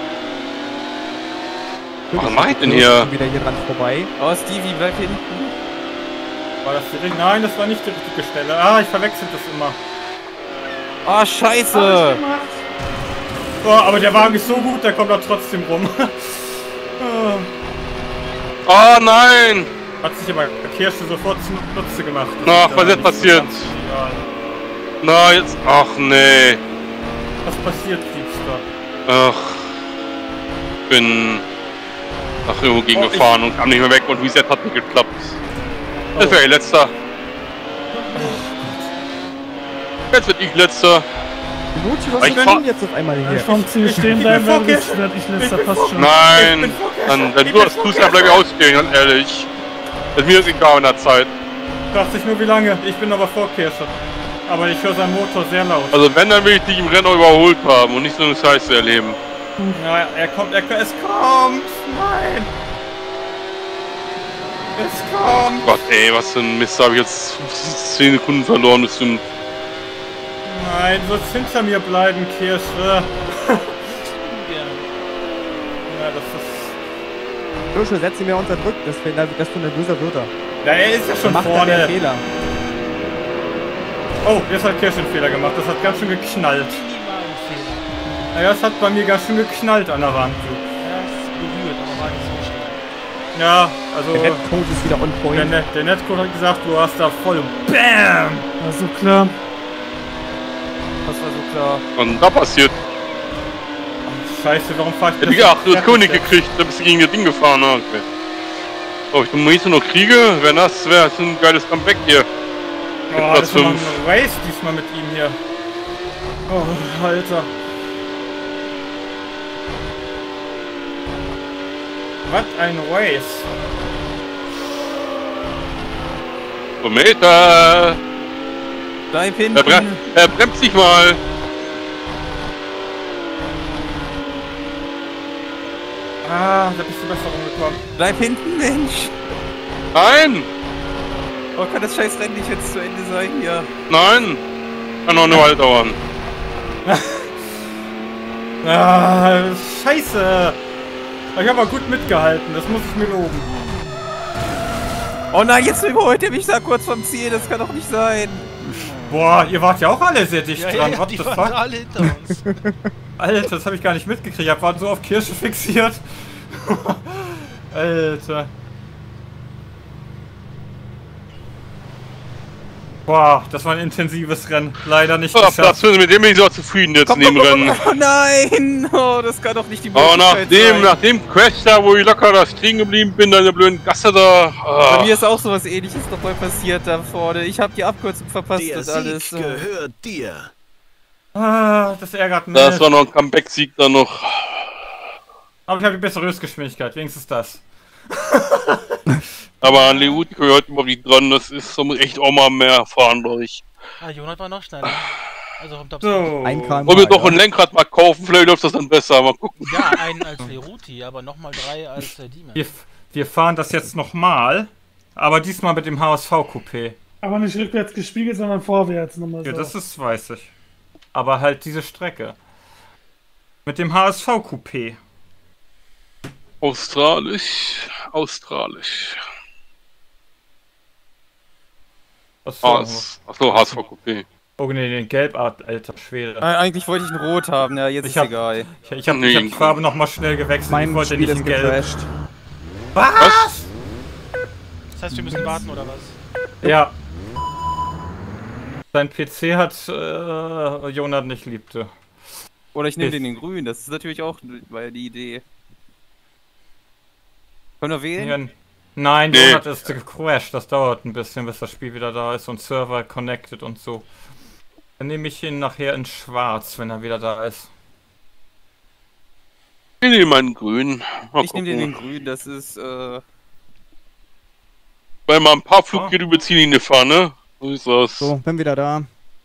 Was mach ich denn hier? Wieder hier dran vorbei. Oh, Stevie, bleib hinten. War das die richtige? Nein, das war nicht die richtige Stelle. Ah, ich verwechsel das immer. Oh, scheiße! Oh, aber der Wagen ist so gut, der kommt da trotzdem rum. Oh, Oh nein! hat sich aber Kirsche sofort zunutze gemacht. Das Ach, ist was ja jetzt nicht so passiert? ganz ideal. Na, jetzt. Ach nee. Was passiert, Liebster? Ach. Ich bin nach irgendwo gegen Oh, ich- gefahren und kam nicht mehr weg und Reset hat nicht geklappt. Oh. Das wäre ihr letzter. Jetzt wird ich letzter. Mutti, was Ich ist denn fahr- denn jetzt auf einmal hier? Vom Ziel stehen bleiben, werde ich, werd ich letzter, passt schon. Nein, dann, wenn du das tust, dann bleib ich ausstehen, ganz ehrlich. Das ist mir jetzt egal in der Zeit. Fragt sich nur wie lange. Ich bin aber vor Kirsche. Aber ich höre seinen Motor sehr laut. Also wenn, dann will ich dich im Rennen auch überholt haben und nicht so eine Scheiße erleben. Ja, er kommt, er, es kommt! Nein! Es kommt! Gott ey, was für ein Mist, da habe ich jetzt zehn Sekunden verloren bestimmt. Nein, du sollst hinter mir bleiben, Kirsche. Ja. Ja, das ist... Kirsche, setz ihn mehr unter Druck, das desto nervöser wird er. Na, er ist ja schon Macht er den vorne. Fehler. Oh, jetzt hat Kirsche einen Fehler gemacht. Das hat ganz schön geknallt. Minimalen Fehler. Naja, das hat bei mir ganz schön geknallt an der Wand. Du. Ja, es ist berührt, aber war nicht so schlimm. Ja, also... Der Netcode ist wieder on Der, point. Net, der Netcode hat gesagt, du hast da voll... BAM! Also klar. Das war so klar. Und da passiert. Scheiße, warum fahr ich Hätte ich gedacht, du hast König gekriegt, da bist du gegen das Ding gefahren. Ah, okay. Oh, ich bin noch kriege, wenn das wäre ein geiles Comeback hier. Oh, Platz das ist noch ein fünf. Race diesmal mit ihm hier. Oh, Alter. Was ein Race. So, Meter. Bleib hinten. Er, bre er bremst dich mal. Ah, da bist du besser rumgekommen. Bleib hinten, Mensch. Nein, Oh, kann das scheiß Rennen nicht jetzt zu Ende sein hier? nein. Kann noch eine Weile dauern. Ah, scheiße. Ich habe aber gut mitgehalten, das muss ich mir loben. Oh nein, jetzt überholt er mich da kurz vom Ziel, das kann doch nicht sein. Boah, ihr wart ja auch alle sehr dicht Ja, dran. ja, What die the waren fuck? alle hinter uns. Alter, das habe ich gar nicht mitgekriegt. Ich war so auf Kirsche fixiert. Alter. Boah, das war ein intensives Rennen. Leider nicht Oh, geschafft. Platz fünf, mit dem bin ich so zufrieden jetzt in dem Rennen. Oh nein! Oh, das kann doch nicht die Aber nach Möglichkeit dem, sein. nach dem Crash da, wo ich locker da stehen geblieben bin, an der blöden Gasse da. Bei Ah. mir ist auch sowas ähnliches dabei passiert da vorne. Ich habe die Abkürzung verpasst Der und Sieg alles. gehört dir. Ah, das ärgert mich. Das war noch ein Comeback-Sieg da noch. Aber ich habe die bessere Höchstgeschwindigkeit, wenigstens das. Aber an Leut gehört überhaupt nicht dran, das ist so echt auch mal mehr fahren, glaube ich. Ah, Jonas war noch schneller. Also vom Top So. Ein Km. Wollen wir doch ein Lenkrad mal kaufen, vielleicht läuft das dann besser, mal gucken. Ja, einen als Leruti, aber nochmal drei als äh, Diemen. Wir, wir fahren das jetzt nochmal, aber diesmal mit dem H S V-Coupé. Aber nicht rückwärts gespiegelt, sondern vorwärts nochmal so. Ja, das ist, weiß ich. Aber halt diese Strecke. Mit dem H S V-Coupé. Australisch, australisch. Achso, Haas. Achso, H S V Coupé. oh nee, den Gelbart, alter Schwede. Äh, eigentlich wollte ich ein Rot haben, ja, jetzt Ich ist hab- egal. Ich, ich habe Nee, hab die Farbe nochmal schnell gewechselt. Mein ich wollte Spiel nicht ist in Gelb. gecrashed. Was? Das heißt, wir müssen warten oder was? Ja. Sein P C hat äh, Jonat nicht liebte. Oder ich nehme Ich- den in grün, das ist natürlich auch weil die Idee. Können wir wählen? Ja, nein, Nee. Jonat ist gecrashed. Das dauert ein bisschen, bis das Spiel wieder da ist und Server connected und so. Dann nehme ich ihn nachher in schwarz, wenn er wieder da ist. Ich nehme meinen grün. Mal Ich nehme den in gucken. grün, das ist, äh... Weil mal ein paar Fluggeräte überziehen in die Fahne. So ist das. So, bin wieder da.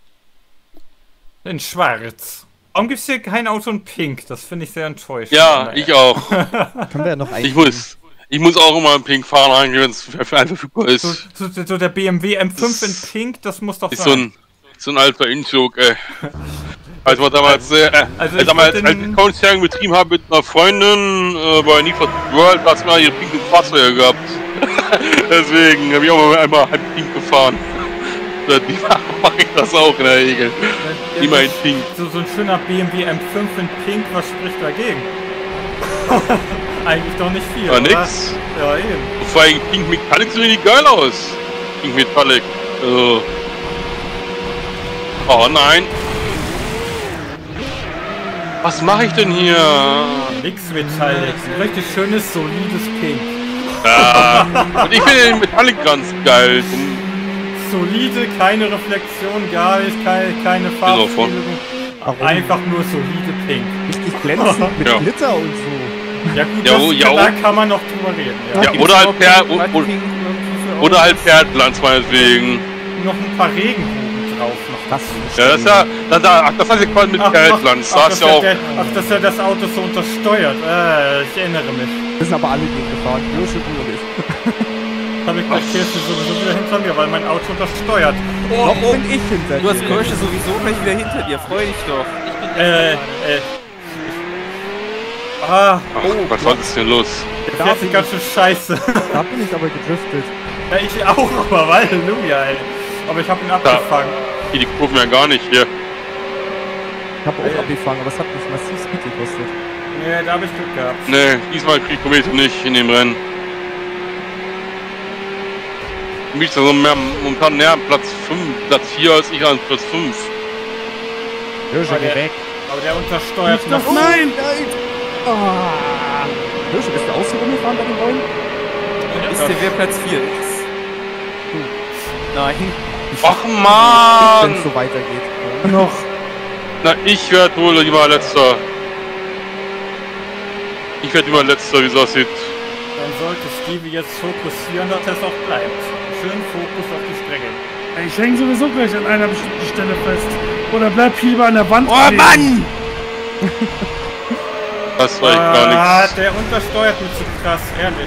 In schwarz. Warum gibt es hier kein Auto in pink? Das finde ich sehr enttäuschend. Ja, Naja. ich auch. Können wir ja noch ein. Ich muss. Ich muss auch immer in Pink fahren, eigentlich, wenn es für einen verfügbar ist. So, so, so der B M W M fünf in pink, das muss doch Ist sein. so ein, so ein alter Inchok, ey. Als wir damals, äh, Also als ich ich damals würd als den- Accounting betrieben habe mit einer Freundin äh, bei Need for Speed World, da hat mal ihre pinken Fahrzeuge gehabt. Deswegen habe ich auch mal einmal halb pink gefahren. Die mache ich das auch in der Regel. Ja, Immer in pink. So, so ein schöner B M W M fünf in pink, was spricht dagegen? Eigentlich doch nicht viel, Aber oder? nix. Ja, eben. Und vor allem Pink Metallic sieht richtig geil aus. Pink Metallic. Oh, oh nein. Was mache ich denn hier? Nix Metallic. Ein richtig schönes, solides Pink. Ja. Und ich finde den Metallic ganz geil. Solide, keine Reflexion, gar nicht, keine, keine Farbspielung. Warum? Einfach nur solide Pink. Richtig glänzend mit Ja. Glitter und so. Ja gut, Ja, das, oh, ja, da oh. kann man noch drüber reden. Ja. Ja, Gibt's oder halt überhaupt per, keinen oder, Pink irgendwie für oder Autos? halt Perdlands meinetwegen. Noch ein paar Regenbogen drauf noch. Das Ja, das ist ja, das, ach, das heißt ja quasi mit Perdlands. Da ach, hast dass du ja er auch, der- ach, dass er das Auto so untersteuert. Äh, ich erinnere mich. Wir sind aber alle gegen gefahren. Hirsche, du und ich. Habe ich bei Kirsten sowieso wieder hinter mir, weil mein Auto untersteuert. Oh, Noch oh, bin ich hinter Du hast dir. Kirsche sowieso gleich wieder hinter dir, freu dich doch. Ich bin äh, jetzt äh. Ah, ach, was war das denn los? jetzt fährt sich ganz schön scheiße. Da bin ich aber gedriftet. Ja, ich auch, aber Halleluja, ey. Aber ich habe ihn abgefangen. Hier die Kurven ja gar nicht hier. Ich habe auch abgefangen, aber es hat mich massiv Speed gekostet. Nee, da habe ich Glück gehabt. Nee, diesmal krieg ich Komet nicht in dem Rennen. Für mich ist er so mehr, momentan näher an Platz fünf, Platz vier als ich an Platz fünf. Hirsche, geh weg. Aber der untersteuert Nicht noch. doch, nein! Nein! Ah. Hirsche, bist du auch so rumgefahren bei den Bäumen? Wisst ihr, wer Platz vier ist? Nein. Ach Wenn man! es so weitergeht. Noch. Na, ich werde wohl immer letzter. Ich werde immer letzter, wie es aussieht. Dann sollte Stevie jetzt fokussieren, dass er es auch bleibt. Schön Fokus auf die Strecke. Ey, ich hänge sowieso gleich an einer bestimmten Stelle fest. Oder bleib lieber an der Wand Oh stehen. Mann! Das war echt Ah, gar nichts. der untersteuert mich zu krass, ehrlich.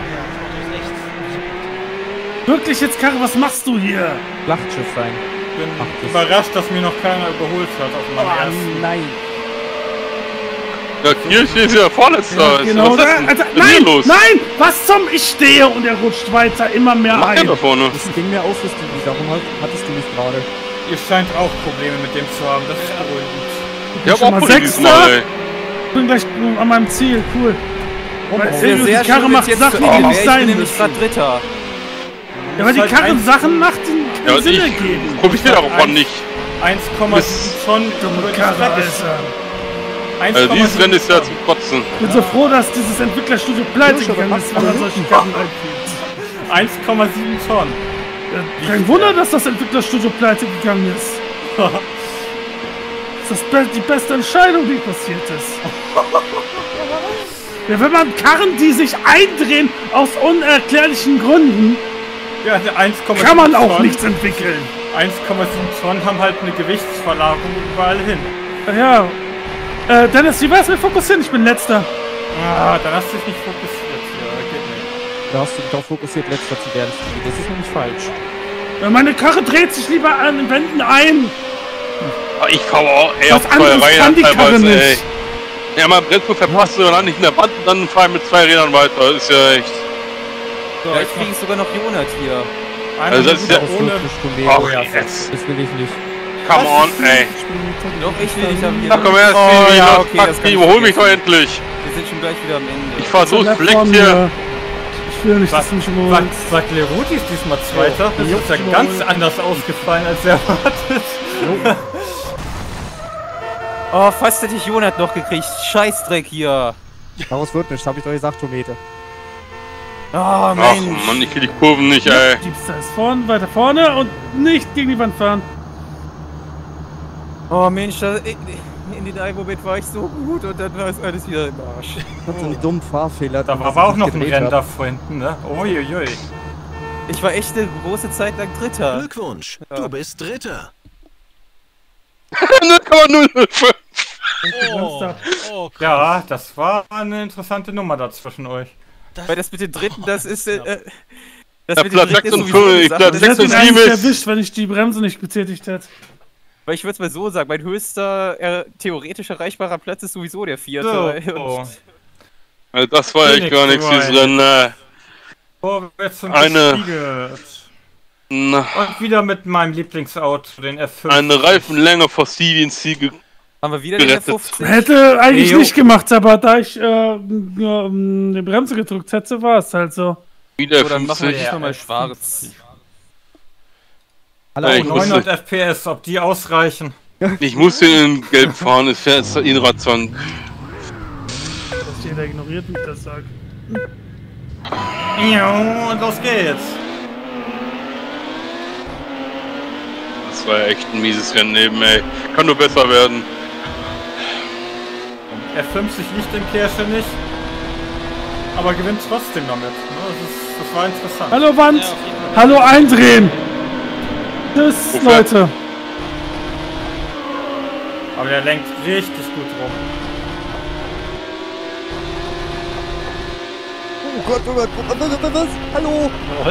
Wirklich jetzt, Karre, was machst du hier? Schlachtschiff sein. Ich bin Ach, das- überrascht, dass mir noch keiner überholt hat auf meinem Oh, ersten. nein. Ja, Kirche ist ja vorletzter. Ist- Genau, was da, ist denn Alter, mit dir nein, los? nein, was zum, ich stehe und er rutscht weiter immer mehr Mach der ein. da vorne. Das ging mir aus, dass du darum hat- hattest du mich gerade. Ihr scheint auch Probleme mit dem zu haben, das ist beruhigend. Ich hab schon auch mal Probleme Sechster? diesmal, ey. Ich bin gleich an meinem Ziel, cool. Weil oh. Silvio, die Karre schön, macht jetzt Sachen, oh, die wär nicht ich sein bin nämlich müssen. gerade Dritter. Ja, weil die halt Karre eins- Sachen macht, die keinen Ja, Sinn ich ergeben. profitiere davon nicht. eins Komma sieben Tonnen Dumme über die Karre, Strecke. Alter. Also dieses Rennen ist ja eins Komma sieben zum Kotzen. Ich bin so froh, dass dieses Entwicklerstudio pleite gegangen ist, wenn man solche Karren einfügt. Tonnen. eins Komma sieben Tonnen. Ja, kein Wunder, dass das Entwicklerstudio pleite gegangen ist. Das ist das be die beste Entscheidung, die passiert ist. Ja, wenn man Karren, die sich eindrehen aus unerklärlichen Gründen, Ja, eins Komma sieben kann man auch Tonnen. nichts entwickeln. eins Komma sieben Tonnen haben halt eine Gewichtsverlagerung überall hin. Ja. Äh, Dennis, wie wär's mit fokussieren? Ich bin letzter. Ah, dann hast du dich nicht fokussiert. Ja, geht nicht. Da hast du dich darauf fokussiert, letzter zu werden. Das ist nämlich falsch. Ja, meine Karre dreht sich lieber an den Wänden ein. Ah, Ich fahre auch eher Was auf zwei anderes kann die Rädern Karre teilweise, ey. nicht. Ja, mal Bremspunkt verpasst und dann nicht in der Wand und dann fahren mit zwei Rädern weiter. Ist ja echt. So, jetzt kriege ich sogar noch Jonat hier. Einer Also das ist wieder ja- ohne. Ach, ja, jetzt. Das will ich nicht. Come on, ey. Doch, ich will dich haben hier. Ach komm her, Oh, Stevie, ja, los, okay, pack das kann die, ich überhol mich vergessen. doch endlich. Wir sind schon gleich wieder am Ende. Ich fahr so Leck schlecht von hier. mir. Ich will nicht, Was, dass du mich was, überholst. was Leruti ist diesmal Zweiter? Das ist ja ganz anders ausgefallen als erwartet. Oh, fast hätte ich Jonat noch gekriegt. Scheißdreck hier. Daraus wird nichts, habe ich doch gesagt, Tomate. Oh, Ach Mensch. Mann, ich krieg die Kurven nicht, ey. Diebstahl ist vorne, weiter vorne und nicht gegen die Wand fahren. Oh, Mensch, da, in, in den Moment war ich so gut und dann war es alles wieder im Arsch. Das sind dummen Fahrfehler. Da die war ich aber auch nicht noch ein gedreht Rennen hab. da vorhin, ne? Uiuiui. Ich war echt eine große Zeit lang Dritter. Glückwunsch, du bist Dritter. null Komma null fünf. Oh, oh, krass. Ja, das war eine interessante Nummer da zwischen euch. Das, Weil das mit den Dritten, das ist... Äh, äh, das Ja, mit den Platz Dritten ist sechs und sowieso eine fünf, Sache. Platz Das Ich sechs hätte und ihn sieben eigentlich ist- erwischt, wenn ich die Bremse nicht betätigt hätte. Weil ich würde es mal so sagen, mein höchster äh, theoretisch erreichbarer Platz ist sowieso der vierte. So. Und Also das war echt gar nichts, dieses Rennen. äh. Vorwärts und Eine- gespiegelt. Na, Und wieder mit meinem Lieblingsauto, den F fünf. eine Reifenlänge vor Stevie ins Ziel ge- haben wir wieder den Gerettet. fünfzig? Hätte eigentlich Jo. nicht gemacht, aber da ich äh, nur, ähm, die Bremse gedrückt hätte, war es halt so. wieder So, dann machen wir fünfzig. diesmal mal schwarz. Alle Ja, auch ich noch. muss- neunhundert F P S, ob die ausreichen. Ich muss in Gelb fahren, es fährt jetzt Inradzand. Dass jeder ignoriert, wie ich das sage. Ja, und los geht's. Das war ja echt ein mieses Rennen eben, ey. Kann nur besser werden. F fünfzig liegt im Kirsche nicht, aber gewinnt trotzdem damit. Ne? Das, ist, das war interessant. Hallo Wand! Ja, auf jeden Fall. Hallo eindrehen! Tschüss, Wofür? Leute! Aber der lenkt richtig gut rum. Oh Gott, oh Gott, was, was, was, was? Hallo!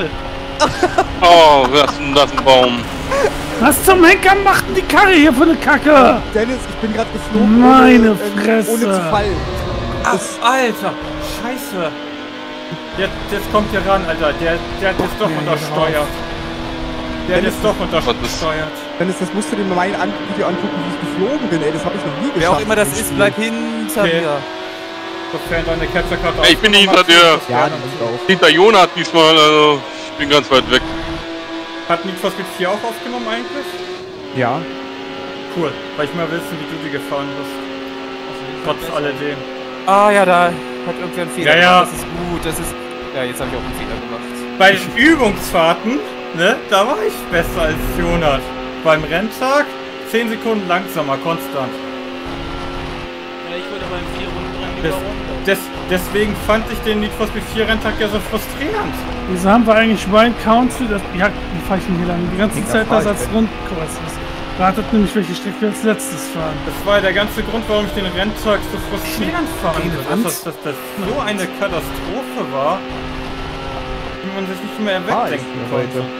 Oh, das, das ist ein Baum. Was zum Henker macht denn die Karre hier für eine Kacke? Dennis, ich bin gerade geflogen. Meine ohne, ähm, Fresse. Ohne zu fallen. Ach, Alter! Scheiße! Jetzt, jetzt kommt hier ran, Alter. Der, der hat jetzt doch Ja, untersteuert. Der hat jetzt doch untersteuert. Dennis, das musst du dir mal mein An Video angucken, wie ich geflogen bin, ey. Das habe ich noch nie geschafft. Wer auch immer das im ist, Spiel. bleib hinter Okay. mir. Sofern deine Capture-Karte Ey, ich bin ausgenommen hinter hat, dir. ist das Ja, gerne. die sind auch. Hinter Jonat diesmal, also ich bin ganz weit weg. Hat Need for Speed vier auch aufgenommen eigentlich? Ja. Cool, weil ich mal wissen, wie du die gefahren bist. Trotz alledem. Ah ja, da hat irgendwer einen Fehler Ja, ja. gemacht. Das ist gut, das ist... Ja, jetzt habe ich auch einen Fehler gemacht. Bei den Übungsfahrten, ne, da war ich besser als Jonat. Beim Renntag zehn Sekunden langsamer, konstant. Ja, ich wurde beim vier Runden dran Des, überrundet. des, deswegen fand ich den Need for Speed vier Renntag ja so frustrierend. Wieso haben wir eigentlich Ryan Country? Das, ja, wie fahre ich denn hier lang? Die ganze Zeit das als Rundkurs ist. Ratet nämlich, welche Strecke wir als letztes fahren. Das war der ganze Grund, warum ich den Renntag so frustrierend fand. Keine Dass Wand. das, dass das so eine Katastrophe war, die man sich nicht mehr Ah, wegdenken ist mir konnte. heute.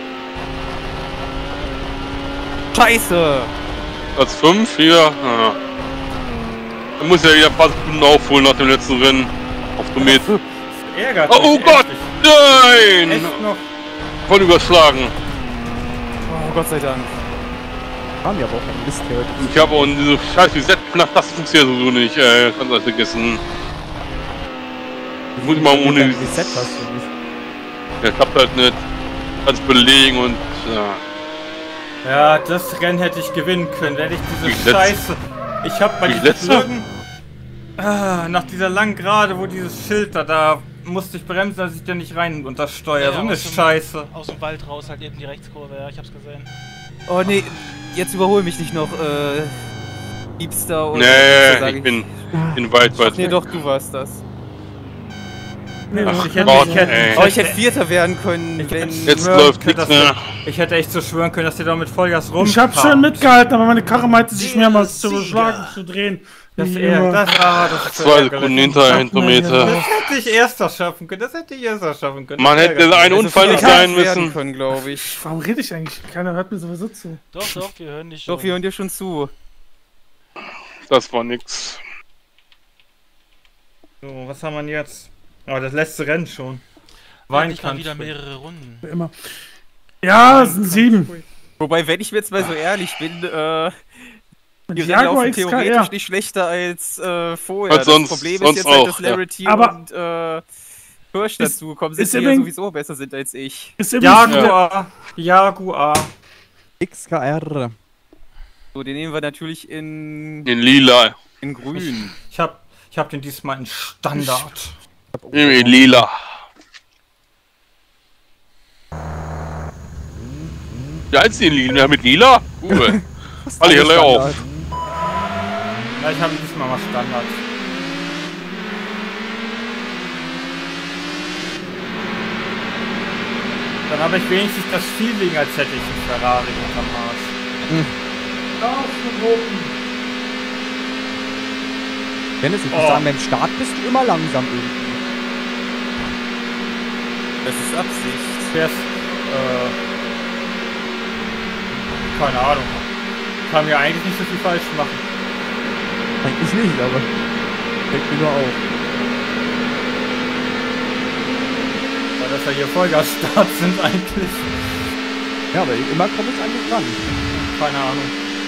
Scheiße! Platz fünf hier. Ja. Dann muss ja wieder ein paar Sekunden aufholen nach dem letzten Rennen. Auf Tomate. Das ärgert Oh, oh mich Gott! echt. Nein! Echt noch. Voll überschlagen. Oh, Gott sei Dank. Haben ja aber auch einen Mist gehört. Ich habe auch diese scheiß Reset-Knach, das funktioniert sowieso nicht, ey. Kannst alles vergessen. Ich muss mal ohne Reset dieses... hast du nicht. Ja, klappt halt nicht. Kannst belegen und Ja. Ja, das Rennen hätte ich gewinnen können, wenn ich diese Die Scheiße... Ich hab bei Die diesem letzte- blöden... Ah, nach dieser langen Gerade, wo dieses Schild da, da musste ich bremsen, dass ich da nicht rein untersteuere. Ja, so eine aus dem- Scheiße. Aus dem Wald raus halt eben die Rechtskurve, ja, ich hab's gesehen. Oh nee, jetzt überhol mich nicht noch, äh, Liebster oder Nee, so sag ich bin, bin weit, weit. Nee, doch, du warst das. Nee, Ach, mach ich hätte, Gott, ich hätte, ey. ich Oh, ich hätte, hätte Vierter werden können, Ich wenn... hätte- Jetzt schwören läuft können, nichts dass mehr. ich hätte echt so schwören können, dass ihr da mit Vollgas rum. Ich hab schön mitgehalten, aber meine Karre meinte sich mehrmals zu Sieger. beschlagen, zu drehen. Das, Wie er, immer. das, ah, das ist so Zwei ärgerlich. Sekunden hinter Hintermeter. Das hätte ich erster schaffen können, das hätte ich erster schaffen können. Man Das hätte ärgert einen mich. Unfall Das nicht ist Kart sein werden müssen. können, glaube ich. Warum rede ich eigentlich? Keiner hört mir sowieso zu. Doch, doch, wir hören dich Doch, schon. wir hören dir schon zu. Das war nix. So, was haben wir denn jetzt? Oh, das letzte Rennen schon. Endlich mal Wein wieder mehrere Runden. Wie immer. Ja, es sind sieben. Wobei, wenn ich mir jetzt mal so ehrlich bin, äh, Und die Rennen Jaguar laufen X K theoretisch R. nicht schlechter als äh, vorher. Als sonst- das Problem sonst ist jetzt halt, auch, dass ja. Larity Aber- und äh, Hirsch Ist- dazugekommen sind, ist die ja übrigens- sowieso besser sind als ich. Ist übrigens wieder, Jaguar, Jaguar. X K R. So, den nehmen wir natürlich in, In lila. in grün. Ich hab, ich hab den diesmal in Standard. In lila. Ja, jetzt in lila mit lila? Cool. Alle hier auf. Ja, ich habe diesmal mal Standard. Dann habe ich wenigstens das Feeling, als hätte ich einen Ferrari unterm Arsch. Dennis, ich muss Oh. sagen, beim Start bist du immer langsam irgendwie. Das ist Absicht. Fährst, äh, keine Ahnung. Kann mir eigentlich nicht so viel falsch machen. Eigentlich nicht, aber fällt mir nur auf. Weil das ja hier Vollgasstarts sind eigentlich. Ja, aber immer komme ich an dich ran. Keine Ahnung.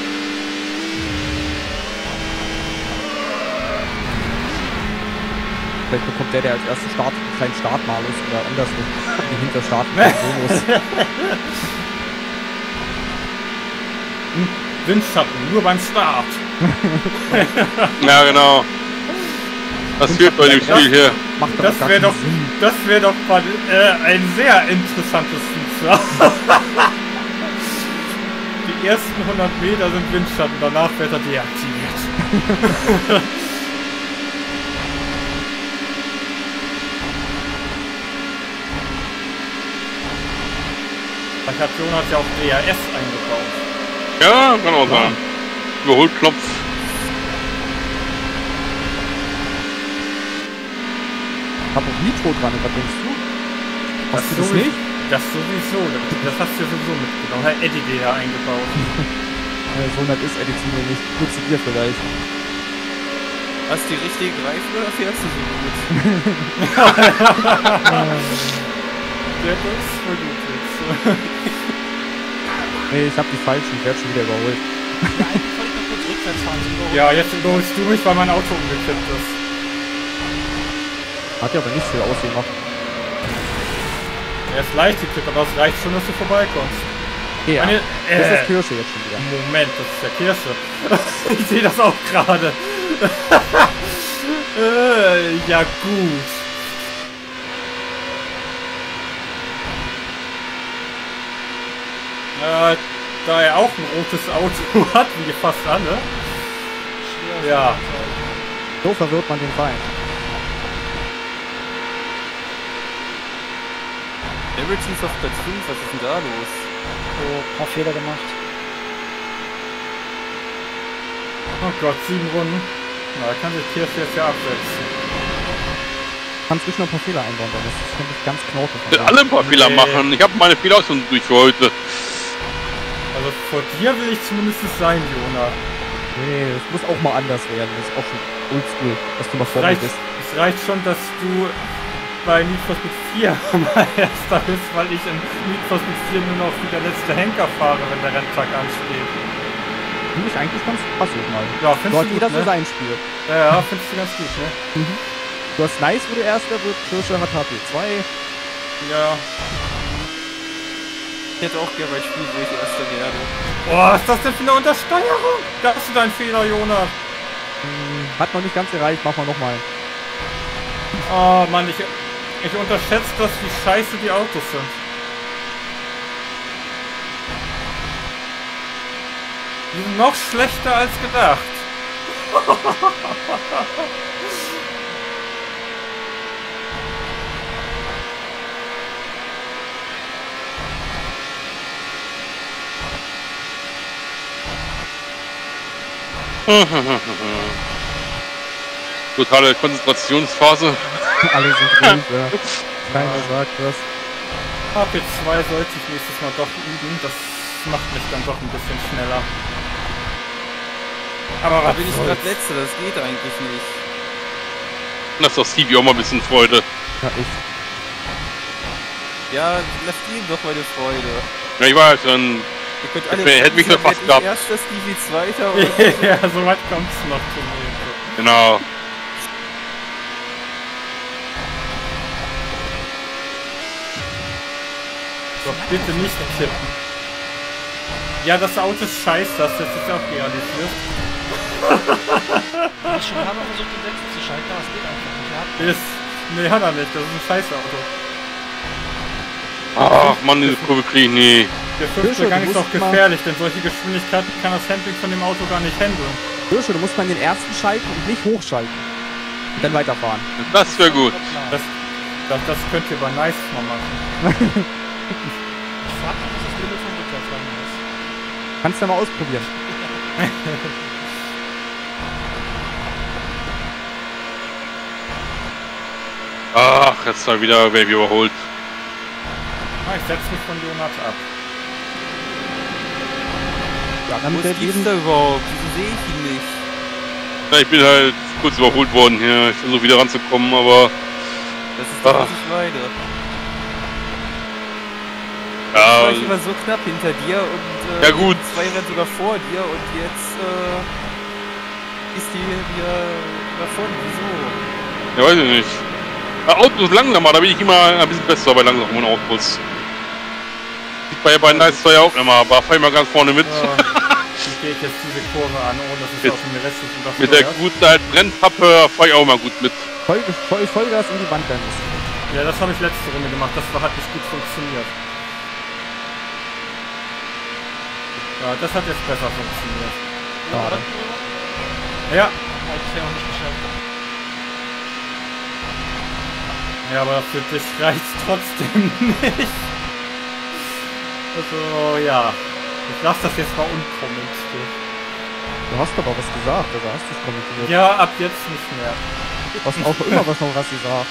Vielleicht bekommt der, der als ersten Start einen kleinen Startmalus oder andersrum. Die hinter starten. Bonus. Windschatten, nur beim Start. Ja, genau. Das fehlt bei dem Spiel hier. Macht aber Das gar wäre keinen doch, Sinn. das wäre doch mal äh, ein sehr interessantes Feature. Die ersten hundert Meter sind Windschatten, danach wird er deaktiviert. Vielleicht hat Jonas ja auch D R S eingebaut. Ja, kann auch sein. Überholknopf. Ich hab auch Nitro dran, was denkst du? Hast du das sowieso- nicht? Das sowieso, das hast du ja sowieso mitgenommen. Hat Eddie D R eingebaut. Äh, so nett ist Edition nicht. Gut zu dir vielleicht. Hast du die richtigen Reifen oder fährst du so gut? Der ist voll gut jetzt. Nee, ich hab die falschen, ich werde schon wieder überholt. Ja, eigentlich wollte ich noch kurz rückwärts fahren. zum Überholen. Ja, jetzt überholst du mich, weil mein Auto umgekippt ist. Hat ja aber nicht viel ausgemacht. Er ist leicht gekippt, aber es reicht schon, dass du vorbeikommst. Ja, Meine, das äh, ist Kirsche jetzt schon wieder. Moment, das ist der Kirsche. Ich sehe das auch gerade. äh, ja gut. Äh, da er auch ein rotes Auto hat, wie fast alle. Schwer Ja. So verwirrt man den Feind. Everton ist auf Platz fünf, was ist denn da los? So, ein paar Fehler gemacht. Oh Gott, sieben Runden. Na, da kann sich Kirsche jetzt ja absetzen. Kannst ruhig noch ein paar Fehler einbauen, denn das ist nämlich ganz knorke. Ich will alle ein paar Fehler Nee. machen. Ich habe meine Fehler auch schon durch für heute. Also vor dir will ich zumindest sein, Jona. Nee, das muss auch mal anders werden. Das ist auch schon oldschool, dass du mal Es vor mir reicht, bist. es reicht schon, dass du bei Need for Speed vier mal erster bist, weil ich in Need for Speed vier nur noch wie der letzte Henker fahre, wenn der Renntag ansteht. Finde ich eigentlich ganz passig mal. Ja, So findest hat du jeder gut, so ne? sein Spiel. Ja, ja, findest du ganz gut, ne? Du hast Nice, wo du Erster wird, Kirsche hat H P zwei. Ja. Ich hätte auch gerne ein Spiel, wo ich Erster werde. Boah, was ist das denn für eine Untersteuerung? Da hast du deinen Fehler, Jonas. Hm, hat noch nicht ganz gereicht, machen wir nochmal. Oh Mann, ich, ich unterschätze das, wie scheiße die Autos sind. Die sind noch schlechter als gedacht. Totale Konzentrationsphase. Alle sind ruhig, ja. Keiner sagt was. H P zwei sollte ich nächstes Mal doch üben. Das macht mich dann doch ein bisschen schneller. Aber Da was bin ich soll's? gerade Letzter, das geht eigentlich nicht. Lass doch Stevie auch mal ein bisschen Freude. Ja, ich. Ja, lass ihm doch meine Freude. Ja, ich weiß, dann Ihr könnt alle Hätte- hätte mich sagen, nur fast werd gehabt. ich Erster, Stevie Zweiter oder Ja, so weit kommt's noch zu mir. genau. Doch bitte nicht tippen. Ja, das Auto ist scheiße, das ist jetzt auch realisiert. Ich hab schon ein paar Mal versucht, den Sechser zu schalten, aber es geht einfach nicht. Er hat Ist. Nee, hat er nicht, das ist ein scheiß Auto. Ach Mann, diese Kurve krieg ich nie. Der fünfte Hirsche, Gang du ist doch musst mal- gefährlich, denn solche Geschwindigkeiten kann das Handling von dem Auto gar nicht handeln. Hirsche, du musst mal in den ersten schalten und nicht hochschalten. Und dann weiterfahren. Das wäre gut. Das, das, das könnt ihr bei Nice mal machen. Ich frag mich, was das Limit vom Rückwärtsgang ist. Kannst du ja mal ausprobieren. Ach, jetzt mal wieder Baby überholt. Ah, ich setze mich von Jonas ab. Ja, Wo damit der ist Giebs diesen... da überhaupt? Wieso sehe ich ihn nicht? Ja, ich bin halt kurz überholt worden hier. Ich versuche wieder ranzukommen, aber Das ist das, was Ah. ich meine. ja, War ich immer so knapp hinter dir und äh, Ja, gut. zwei Rennen sogar vor dir und jetzt äh, ist die wieder davon. Wieso? ja, weiß ich nicht. Ja, Autos langsamer, da bin ich immer ein bisschen besser bei langsamen Autos. Sieht bei bei Nice zwei auch immer, aber fahr ich mal ganz vorne mit. Ja, wie gehe ich jetzt diese Kurve an, ohne dass es Mit- auch schon mir restlich Mit der untersteuert? guten alten Rennpappe fahr ich auch mal gut mit. Voll, voll, Vollgas in die Wand dann ist. Ja, das habe ich letzte Runde gemacht, das war, hat nicht gut funktioniert. Ja, das hat jetzt besser funktioniert. Schade. Ja, Hab ich ja auch nicht geschafft. ja, aber für dich reicht's trotzdem nicht. Also, ja. Ich lasse das jetzt mal unkommentiert. Du hast aber was gesagt, also hast du es kommentiert. Ja, ab jetzt nicht mehr. Du hast auch immer was noch was gesagt.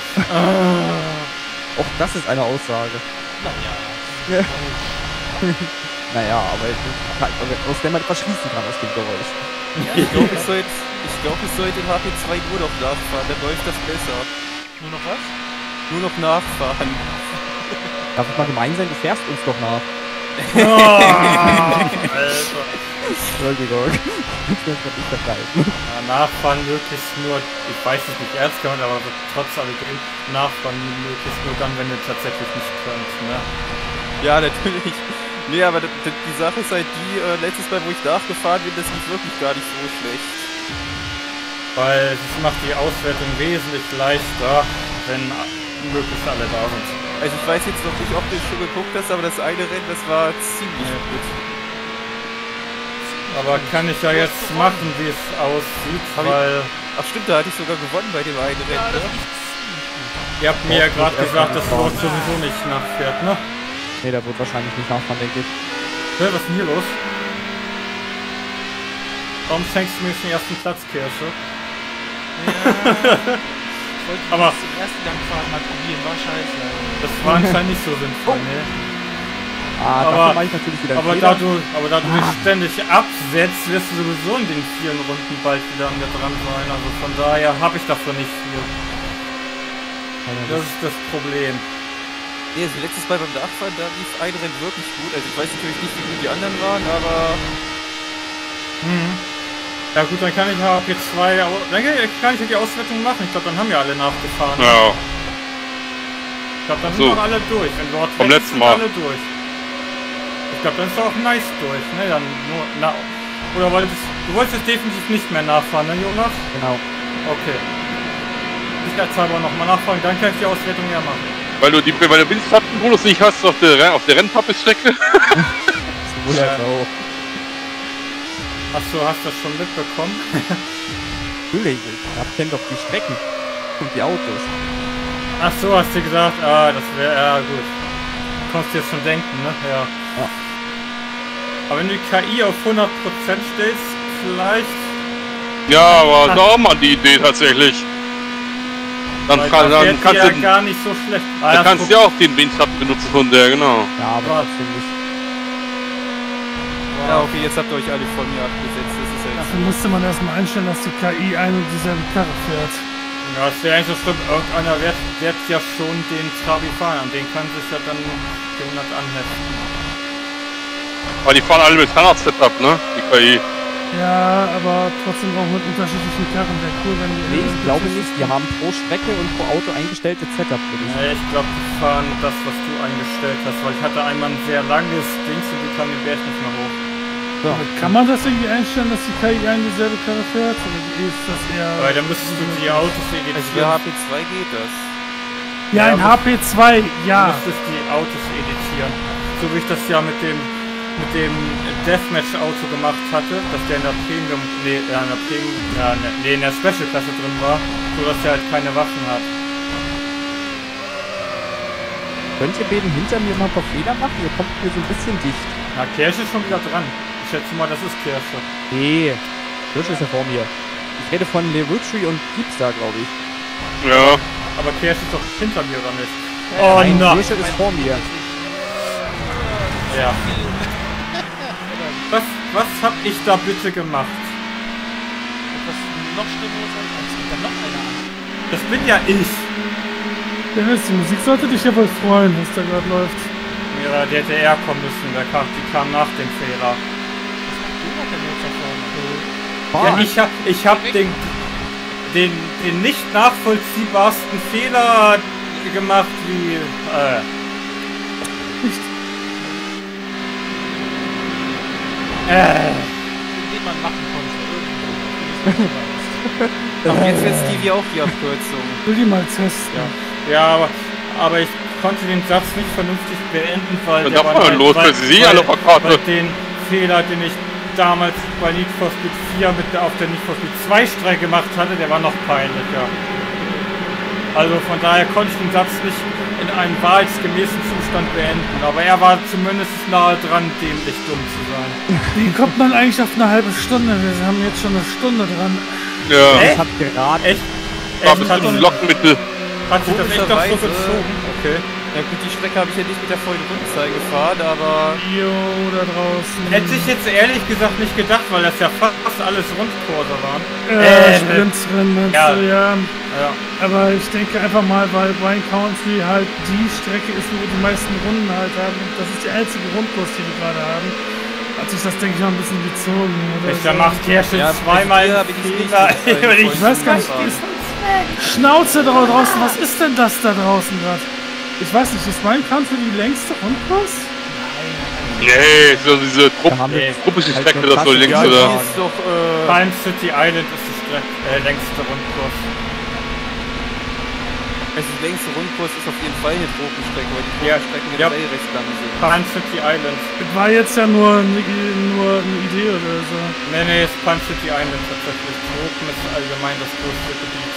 Ah, Auch das ist eine Aussage. Naja. Ja. Naja, aber ich, aus der man etwas schließen kann aus dem Geräusch. Ich glaube, ich sollte ich glaub, ich sollte in H P zwei nur noch nachfahren, dann läuft das besser. Nur noch was? Nur noch nachfahren. Darf ich mal gemein sein, du fährst uns doch nach. Alter. Entschuldigung. Ich will das nicht vertreiben. Ja, nachfahren möglichst nur, ich weiß es nicht ernst gemeint, aber so trotz alledem, nachfahren möglichst nur dann, wenn ihr tatsächlich nicht könnt, ne? Ja, natürlich. Nee, aber d- d- die Sache ist halt die, äh, letztes Mal, wo ich nachgefahren bin, das lief wirklich gar nicht so schlecht. Weil es macht die Auswertung wesentlich leichter, wenn möglichst alle da sind. Also ich weiß jetzt noch nicht, ob du schon geguckt hast, aber das eine Rennen, das war ziemlich gut. Aber kann ich ja jetzt machen, wie es aussieht, Hab ich- weil Ach stimmt, da hatte ich sogar gewonnen bei dem einen Ja, Rennen, das ne? liegt ziemlich gut. ihr habt mir ja Doch, gerade wird gesagt, erst dass mal Rot nachfahren. sowieso nicht nachfährt, ne? Nee, der wird wahrscheinlich nicht nachfahren, denke ich. Hä, was ist denn hier los? Warum schenkst du mir jetzt den ersten Platz, Kirsche? Ja. Ich wollte Aber- das zum ersten Gang fahren mal probieren, war scheiße. Das war anscheinend nicht so sinnvoll, ne? Ah, Aber- dafür mache ich natürlich wieder Aber Fehler. da du, aber da du dich ständig absetzt, wirst du sowieso in den vielen Runden bald wieder an mir dran sein. Also von daher habe ich davon nicht viel. Das ist das Problem. Nee, also letztes Mal beim Nachfahren, da lief ein Rennen wirklich gut. Also ich weiß natürlich nicht, wie gut die anderen waren, aber Mhm. Ja gut, dann kann ich H P zwei, au- dann kann ich ja die Auswertung machen. Ich glaube, dann haben ja alle nachgefahren. Ja, Ich glaube, dann So. sind doch alle durch. Wenn Lord Vom weg ist, letzten sind Mal. alle durch. glaube, dann ist doch auch nice durch, ne? Dann nur, na, oder wolltest du wolltest definitiv nicht mehr nachfahren, ne, Jonas? Genau. Okay. Sicherheitshalber nochmal nachfragen, dann kann ich die Auswertung ja machen. Weil du die, weil du Windschatten-Bonus nicht hast auf der, auf der Rennpappe-Strecke. Sowohl als auch. Hast du hast das schon mitbekommen? Natürlich, ich kenn doch die Strecken und die Autos. Ach so, hast du gesagt, ah, das wäre, ja gut. Konntest du jetzt schon denken, ne? Ja. Ja. Aber wenn du die K I auf hundert Prozent stellst, vielleicht... Ja, aber das ist auch mal die Idee tatsächlich. Dann, Weil kann, das dann wäre kannst ja du, gar nicht so schlecht. Ah, dann das kannst du ja auch den Windschatten benutzen von der, genau. Ja, aber Was? trotzdem nicht. Ja, okay, jetzt habt ihr euch alle von mir abgesetzt. Das ist jetzt. Dafür musste man erstmal einstellen, dass die K I ein und dieselbe Karre fährt. Ja, das wäre eigentlich so schlimm. Irgendeiner wird, wird ja schon den Trabi fahren. An den kann sich ja dann hundert anheften. Aber die fahren alle mit Standard-Setup, ne? Die K I. Ja, aber trotzdem auch mit unterschiedlichen Karren. Wäre cool, wenn die... Nee, ich glaube nicht. Die haben pro Strecke und pro Auto eingestellte Setup. Würde ich sagen. Ja, ich glaube, die fahren das, was du eingestellt hast. Weil ich hatte einmal ein sehr langes Dings und die kam den Berg nicht mehr hoch. So. Kann man das irgendwie einstellen, dass die K I ein dieselbe Karre fährt? Oder ist das eher... Aber dann müsstest du die Autos Also für editieren. H P zwei geht das. Ja, in H P zwei, Du ja. müsstest die Autos editieren. So wie ich das ja mit dem mit dem Deathmatch-Auto gemacht hatte, dass der in der Premium, nee, ja, in der Premium, ja, ne, nee, in der Special-Klasse drin war, so dass der halt keine Waffen hat. Könnt ihr beiden hinter mir mal ein paar Fehler machen? Ihr kommt mir so ein bisschen dicht. Na, Kirsche ist schon wieder dran. Ich schätze mal, das ist Kirsche. Nee, Kirsch ist ja vor mir. Ich rede von LeRutri und Keepstar, glaube ich. Ja. Aber Kirsche ist doch hinter mir, oder nicht? Oh Nein, nein! Kirsch ist vor mir. Ja. Was, was hab ich da bitte gemacht? Etwas noch Schlimmeres als es dann noch einer an. Das bin ja ich. Dennis, die Musik sollte dich ja wohl freuen, was da gerade läuft. Ja, der hätte eher kommen müssen, der kam, die kam nach dem Fehler. Du hat denn jetzt da vorne? Ja, ich hab, ich hab den, den, den nicht nachvollziehbarsten Fehler gemacht wie, äh, Nicht. äh, Den man machen konnte. Irgendwie. Aber jetzt wird Stevie auch die Abkürzung. Will die mal testen. ja, aber, aber ich konnte den Satz nicht vernünftig beenden, weil Dann der darf man weil- los, weil- weil sie weil- alle verkaufen. weil den Fehler, den ich damals bei Need for Speed vier mit der, auf der Need for Speed zwei Strecke gemacht hatte, der war noch peinlicher. Also von daher konnte ich den Satz nicht in einem wahrheitsgemäßen Zustand beenden, aber er war zumindest nahe dran, dämlich dumm zu sein. Wie kommt man eigentlich auf eine halbe Stunde? Wir haben jetzt schon eine Stunde dran. Ja. Hä? Ich hab gerade. Echt? War Echt? Hat, bestimmt ein Lockmittel. hat sich das echt noch so Komischerweise- gezogen? Okay. Ja gut, die Strecke habe ich ja nicht mit der vollen Rundzahl gefahren, aber Jo, da draußen. Hätte ich jetzt ehrlich gesagt nicht gedacht, weil das ja fast alles Rundkurse waren. Äh, Äh, Sprintrennen, meinst ja. du, ja. Ja. Aber ich denke einfach mal, weil Wine Country halt die Strecke ist, wo wir die meisten Runden halt haben. Und das ist die einzige Rundkurs, die wir gerade haben. Hat sich das, denke ich mal, ein bisschen gezogen. Oder Ich, so. da macht Kirsche Ja, zweimal bisher bin ich nicht Fehler. mit allen Ich Ich weiß gar nicht, Fahren. ist Schnauze da draußen, was ist denn das da draußen gerade? Ich weiß nicht, ist Wine Country die längste Rundkurs? Nee, so diese Da Trupp, haben wir Nee. truppische halt Strecke, nur das soll links Klasse- die oder. ist doch, äh, Palm City Island ist die Strecke, äh, längste Rundkurs. also die längste Rundkurs ist auf jeden Fall eine Tropenstrecke, weil die Ja, Tropenstrecken ja. generell recht lang sind. Palm City Island. Das war jetzt ja nur, eine- nur eine Idee oder so. Nee, nee, ist Palm City Island tatsächlich. Tropen ist allgemein das größte Gebiet.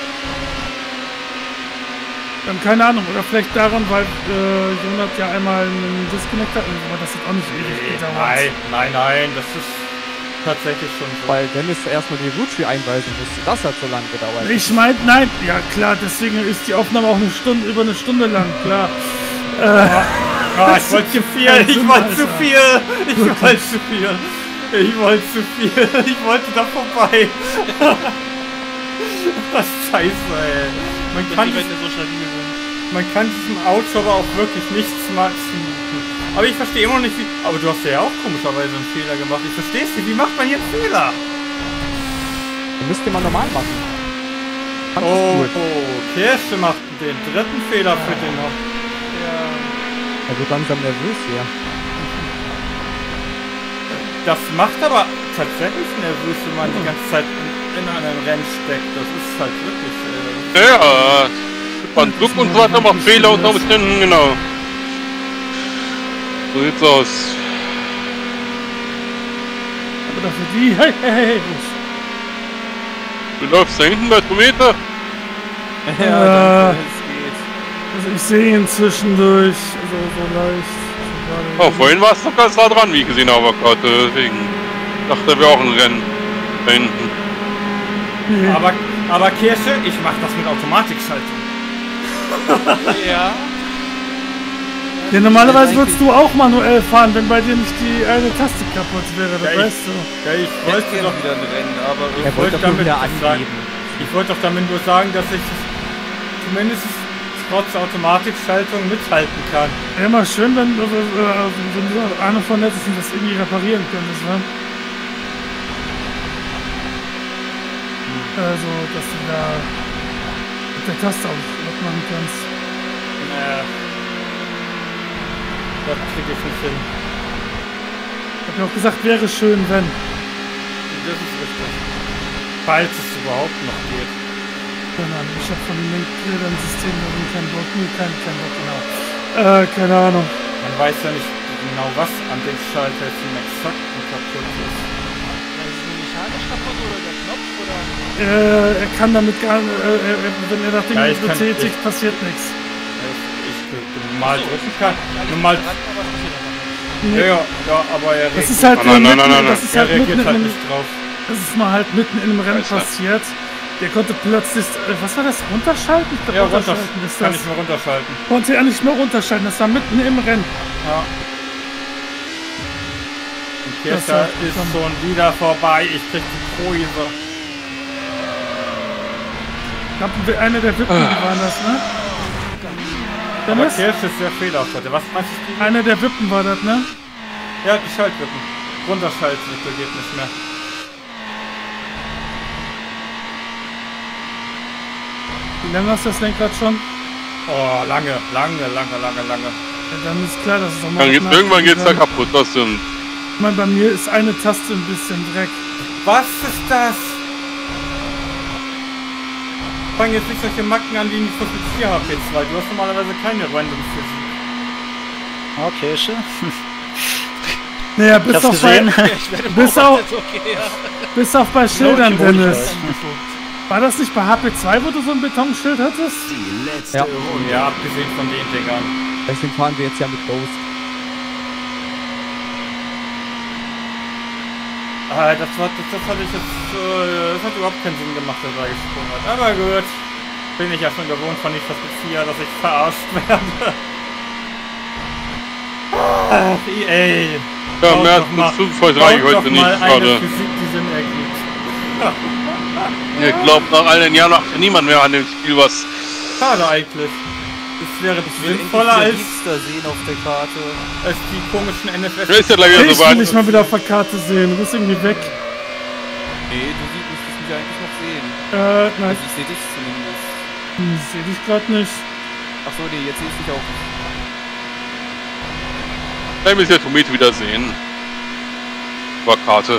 Dann keine Ahnung, oder vielleicht daran, weil äh, Jonat ja einmal einen Disconnect hat, aber das hat auch nicht ewig gedauert. Nein, nein, nein, das ist tatsächlich schon so. Weil Dennis erstmal die Rutri einweisen musste. Das hat so lange gedauert. Ich mein, nein, ja klar, deswegen ist die Aufnahme auch eine Stunde, über eine Stunde lang, klar. Ah, ich wollte zu viel, ich wollte zu viel, ich wollte zu viel, ich wollte zu viel, ich wollte da vorbei. Was scheiße, ey. Man kann, Die dies, Wände so stabil sind. man kann diesem Auto aber auch wirklich nichts machen. Aber ich verstehe immer noch nicht, wie... Aber du hast ja auch komischerweise einen Fehler gemacht. Ich verstehe es nicht. Wie macht man jetzt Fehler? Den müsst ihr mal normal machen. Fand das Oh, gut. oh, Kirsche macht den dritten Fehler für den noch. Er wird langsam nervös hier. das macht aber tatsächlich nervös, wenn man die ganze Zeit in, in einem Rennen steckt. Das ist halt wirklich... Äh, Ja, man Glück und so weiter, macht Fehler unter Umständen, genau. So sieht's aus. Aber dafür die... Hey, hey, hey, hey. Du läufst da hinten bei Tometer? Ja, Ja. danke, es geht. Also ich sehe ihn zwischendurch, also so leicht. So Oh, vorhin war es noch ganz nah dran, wie ich gesehen habe, gerade. Deswegen dachte, er wäre auch ein Rennen. Da hinten. Nee. aber, aber Kirsche, ich mach das mit Automatikschaltung. Ja. Ja, normalerweise würdest du auch manuell fahren, wenn bei dir nicht die eine Taste kaputt wäre, das Ja, ich- weißt du. Ja, ich Ich wollte wollte doch, wieder ein Rennen, aber Er wollte wollte doch damit nur wieder nicht sagen. angeben. ich wollte doch damit nur sagen, dass ich zumindest trotz Automatikschaltung mithalten kann. Ja, immer schön, wenn, äh, wenn du Ahnung von hättest und das irgendwie reparieren könntest, wa? Also, dass du da mit der Taste auch was machen kannst. Naja. Das krieg ich nicht hin. Ich hab ja auch gesagt, wäre schön, wenn. Das ist richtig. Falls es überhaupt noch geht. Keine Ahnung, ich hab von dem Linkbildern-System irgendwie keinen Bock, nee, kein, kein Bock, genau. Äh, keine Ahnung. Man weiß ja nicht genau, was an den Schalter jetzt im Exakten kaputt ist. Das ist nur mechanisch kaputt oder der Knopf oder. Äh, er kann damit gar nicht, äh, äh, wenn er das Ding Ja, ich kann- betätigt, ich- passiert nichts. Ich, ich normal So, drücken kann. Ja, Normal. dran, aber es passiert einfach nichts. Nee, Ja, ja, ja, aber er das reagiert, ist halt Nein, nur nein, mitten, nein, nein, das nein. ist er halt mitten reagiert in halt einem, nicht drauf. das ist mal halt mitten in einem Rennen Weiß nicht. passiert. Der konnte plötzlich, äh, was war das, runterschalten? Ich glaub, Ja, runter, runterschalten ist kann das. ich mal runterschalten. Konnte er nicht mehr runterschalten, das war mitten im Rennen. Ja. Und Das Kirscher hat ist gekommen. schon wieder vorbei. Ich krieg die Krise. Ich glaube, einer der Wippen war das, ne? Aber Dennis? Kirsche ist sehr fehlerhaft heute. Was meinst du? Einer der Wippen war das, ne? Ja, die Schaltwippen. Runterschaltwippe geht nicht mehr. Wie lange hast du das Lenkrad schon? Oh, lange, lange, lange, lange, lange. Ja, dann ist klar, dass es auch mal Dann geht's, irgendwann geht's da kaputt, das stimmt. Ich meine, bei mir ist eine Taste ein bisschen Dreck. Was ist das? Fangen jetzt nicht solche Macken an, die nicht so mit vier H P zwei. Du hast normalerweise keine Random Physik. Okay, schön. Naja, Ich bis hab's auf, bei, gesehen. Ich werde bis, auf, okay, ja. bis auf bei Schildern, Genau, ich Dennis. wollte War das nicht bei H P zwei, wo du so ein Betonschild hattest? Die letzte Ja. Runde. Ja, abgesehen von den Dingern. Deswegen fahren wir jetzt ja mit Ghost. Ah, das, war, das, das hatte ich jetzt, äh, das hat überhaupt keinen Sinn gemacht, dass er gesprungen hat. Aber gut, bin ich ja schon gewohnt von nicht mit vier, dass ich verarscht werde. Ach, E A. Ja, Baut mehr doch mal- als fünf heute baut reiche ich doch heute nicht mal eine gerade. Physik, die Sinn ergibt. Ich glaube, nach all den Jahren macht niemand mehr an dem Spiel was. Schade eigentlich. Es wäre Ich will endlich sinnvoller wieder als, Liebster sehen auf der Karte. als die komischen N F S. Ja, ist ja gleich wieder Ich will soweit. dich mal wieder auf der Karte sehen. Du bist irgendwie weg. Nee, du siehst mich, mich eigentlich noch sehen. Äh, nein, Also ich sehe dich zumindest. hm, ich sehe dich gerade nicht. Achso, nee, jetzt sehe ich dich auch nicht. Dann müssen wir Tomate wieder sehen. Über Karte.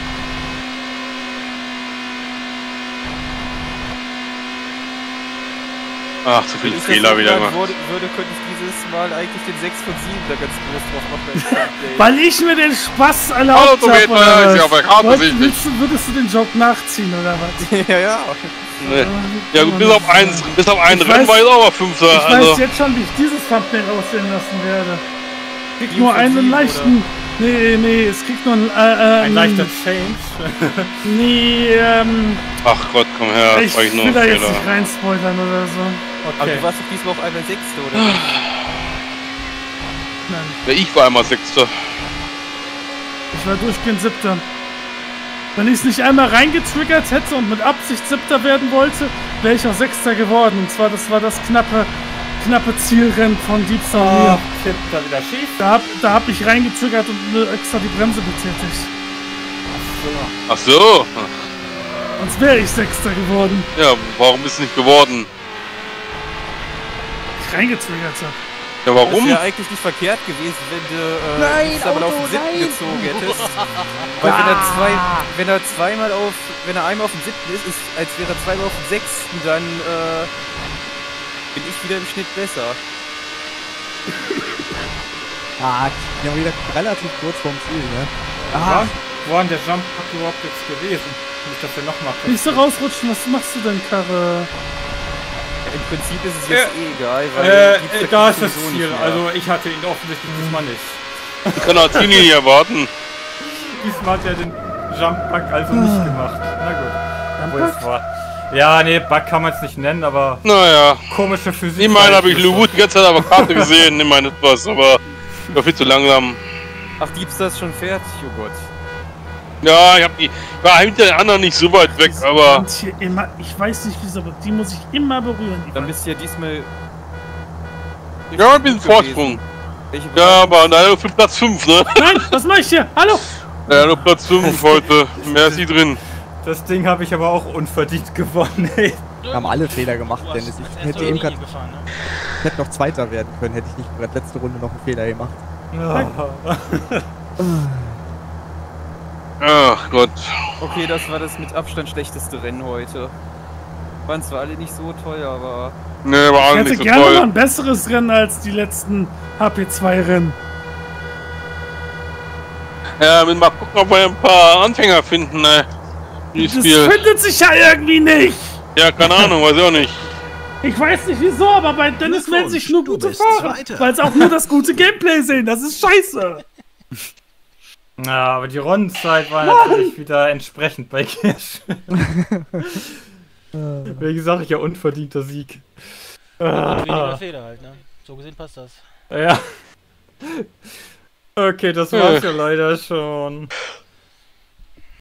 Ach, zu viele Wenn ich Fehler das wieder irgendwann gemacht. Würde, würde, könnte ich dieses Mal eigentlich den sechs von sieben da ganz groß drauf machen. als Gameplay. Weil ich mir den Spaß Hallo, erlaubt Tomato, habe, oder ist ja auf der Karte Wollt- sichtlich. willst du, würdest du den Joke nachziehen, oder was? ja, ja. Nee. Ja, gut, bis auf eins, bis auf ein Ich Rennen weiß- war jetzt auch mal Fünfter. Ich Also, weiß jetzt schon, wie ich dieses Thumbnail aussehen lassen werde. Kriegt Sieben nur von einen sieben, leichten... Nee, nee, es kriegt nur einen... Äh, Ein ähm, leichter Change. Nee, ähm... ach Gott, komm her, ich das war ich nur will ein da jetzt Fehler. nicht rein spoilern oder so. Aber Okay. du warst doch diesmal auf einmal Sechste, oder? nicht? Nein, Ja, ich war einmal Sechster. ich war durchgehend Siebter. Wenn ich es nicht einmal reingetriggert hätte und mit Absicht Siebter werden wollte, wäre ich auch Sechster geworden. Und zwar, das war das knappe, knappe Zielrennen von Diebstahl Oh, mir. tippt da wieder schief. Da hab, da hab ich reingetriggert und äh, extra die Bremse betätigt. Ach so. Sonst wäre ich Sechster geworden. Ja, warum ist es nicht geworden? Ich reingetriggert hab. Ja, Das warum? wäre eigentlich nicht verkehrt gewesen, wenn du äh, Nein, Diebstahl aber auf Auto, den siebten nein. gezogen hättest. Weil wenn er zwei, wenn er zweimal auf, wenn er einmal auf dem siebten ist, ist, als wäre er zweimal auf dem sechsten, dann äh, bin ich wieder im Schnitt besser. Ah, wir haben wieder relativ kurz vorm Ziel, ne? Ah. Wo war denn der Jump Pack überhaupt jetzt gewesen? Nicht, dass wir nochmal Nicht so rausrutschen, was machst du denn, Karre? Im Prinzip ist es jetzt Äh, eh egal, weil Äh, Diebstahl äh, da ist kriegst du das sowieso Ziel. nicht mehr. Also ich hatte ihn offensichtlich diesmal nicht. Ich kann auch Ziel nicht erwarten. Diesmal hat er den Jump Pack also nicht gemacht. Na gut. Wo es war. Ja, nee, Bug kann man es nicht nennen, aber Naja. komische Physik. Immerhin habe ich Louwood die ganze Zeit auf der Karte gesehen, immerhin etwas, aber war viel zu langsam. Ach, Diebstahl ist schon fertig, oh Gott. Ja, ich hab die. War hinter den anderen nicht so weit weg, aber. Und hier immer, ich weiß nicht wieso, aber die muss ich immer berühren. Die Dann bist du ja diesmal... Ja, ein bisschen Vorsprung. Welche Ja, aber leider nur für Platz fünf, ne? Nein, was mach ich hier? Hallo? Ja, nur Platz fünf heute. Mehr ist nie drin. Das Ding habe ich aber auch unverdient gewonnen, ey. Wir haben alle Fehler gemacht, Du hast Dennis. Ich erst hätte durch eben die grad, Linie gefahren, ne? ich hätte noch Zweiter werden können, hätte ich nicht gerade letzte Runde noch einen Fehler gemacht. Ach Gott. Okay, das war das mit Abstand schlechteste Rennen heute. Waren zwar alle nicht so toll, aber... Ne, war Ich auch hätte nicht so gerne mal toll. ein besseres Rennen als die letzten H P zwei Rennen. Ja, wir mal gucken, ob wir ein paar Anfänger finden, ne? Dieses Das Spiel. findet sich ja irgendwie nicht. Ja, keine Ahnung, weiß ich auch nicht. Ich weiß nicht wieso, aber bei Dennis melden sich nur Du gute bist Fahrer. Zweiter. Weil sie auch nur das gute Gameplay sehen. Das ist scheiße. Ja, aber die Rundenzeit war natürlich wieder entsprechend bei Kirsch. Wie gesagt, ja unverdienter Sieg. Und weniger Ah, Fehler halt, ne? So gesehen passt das. ja. Okay, das war's ja leider schon.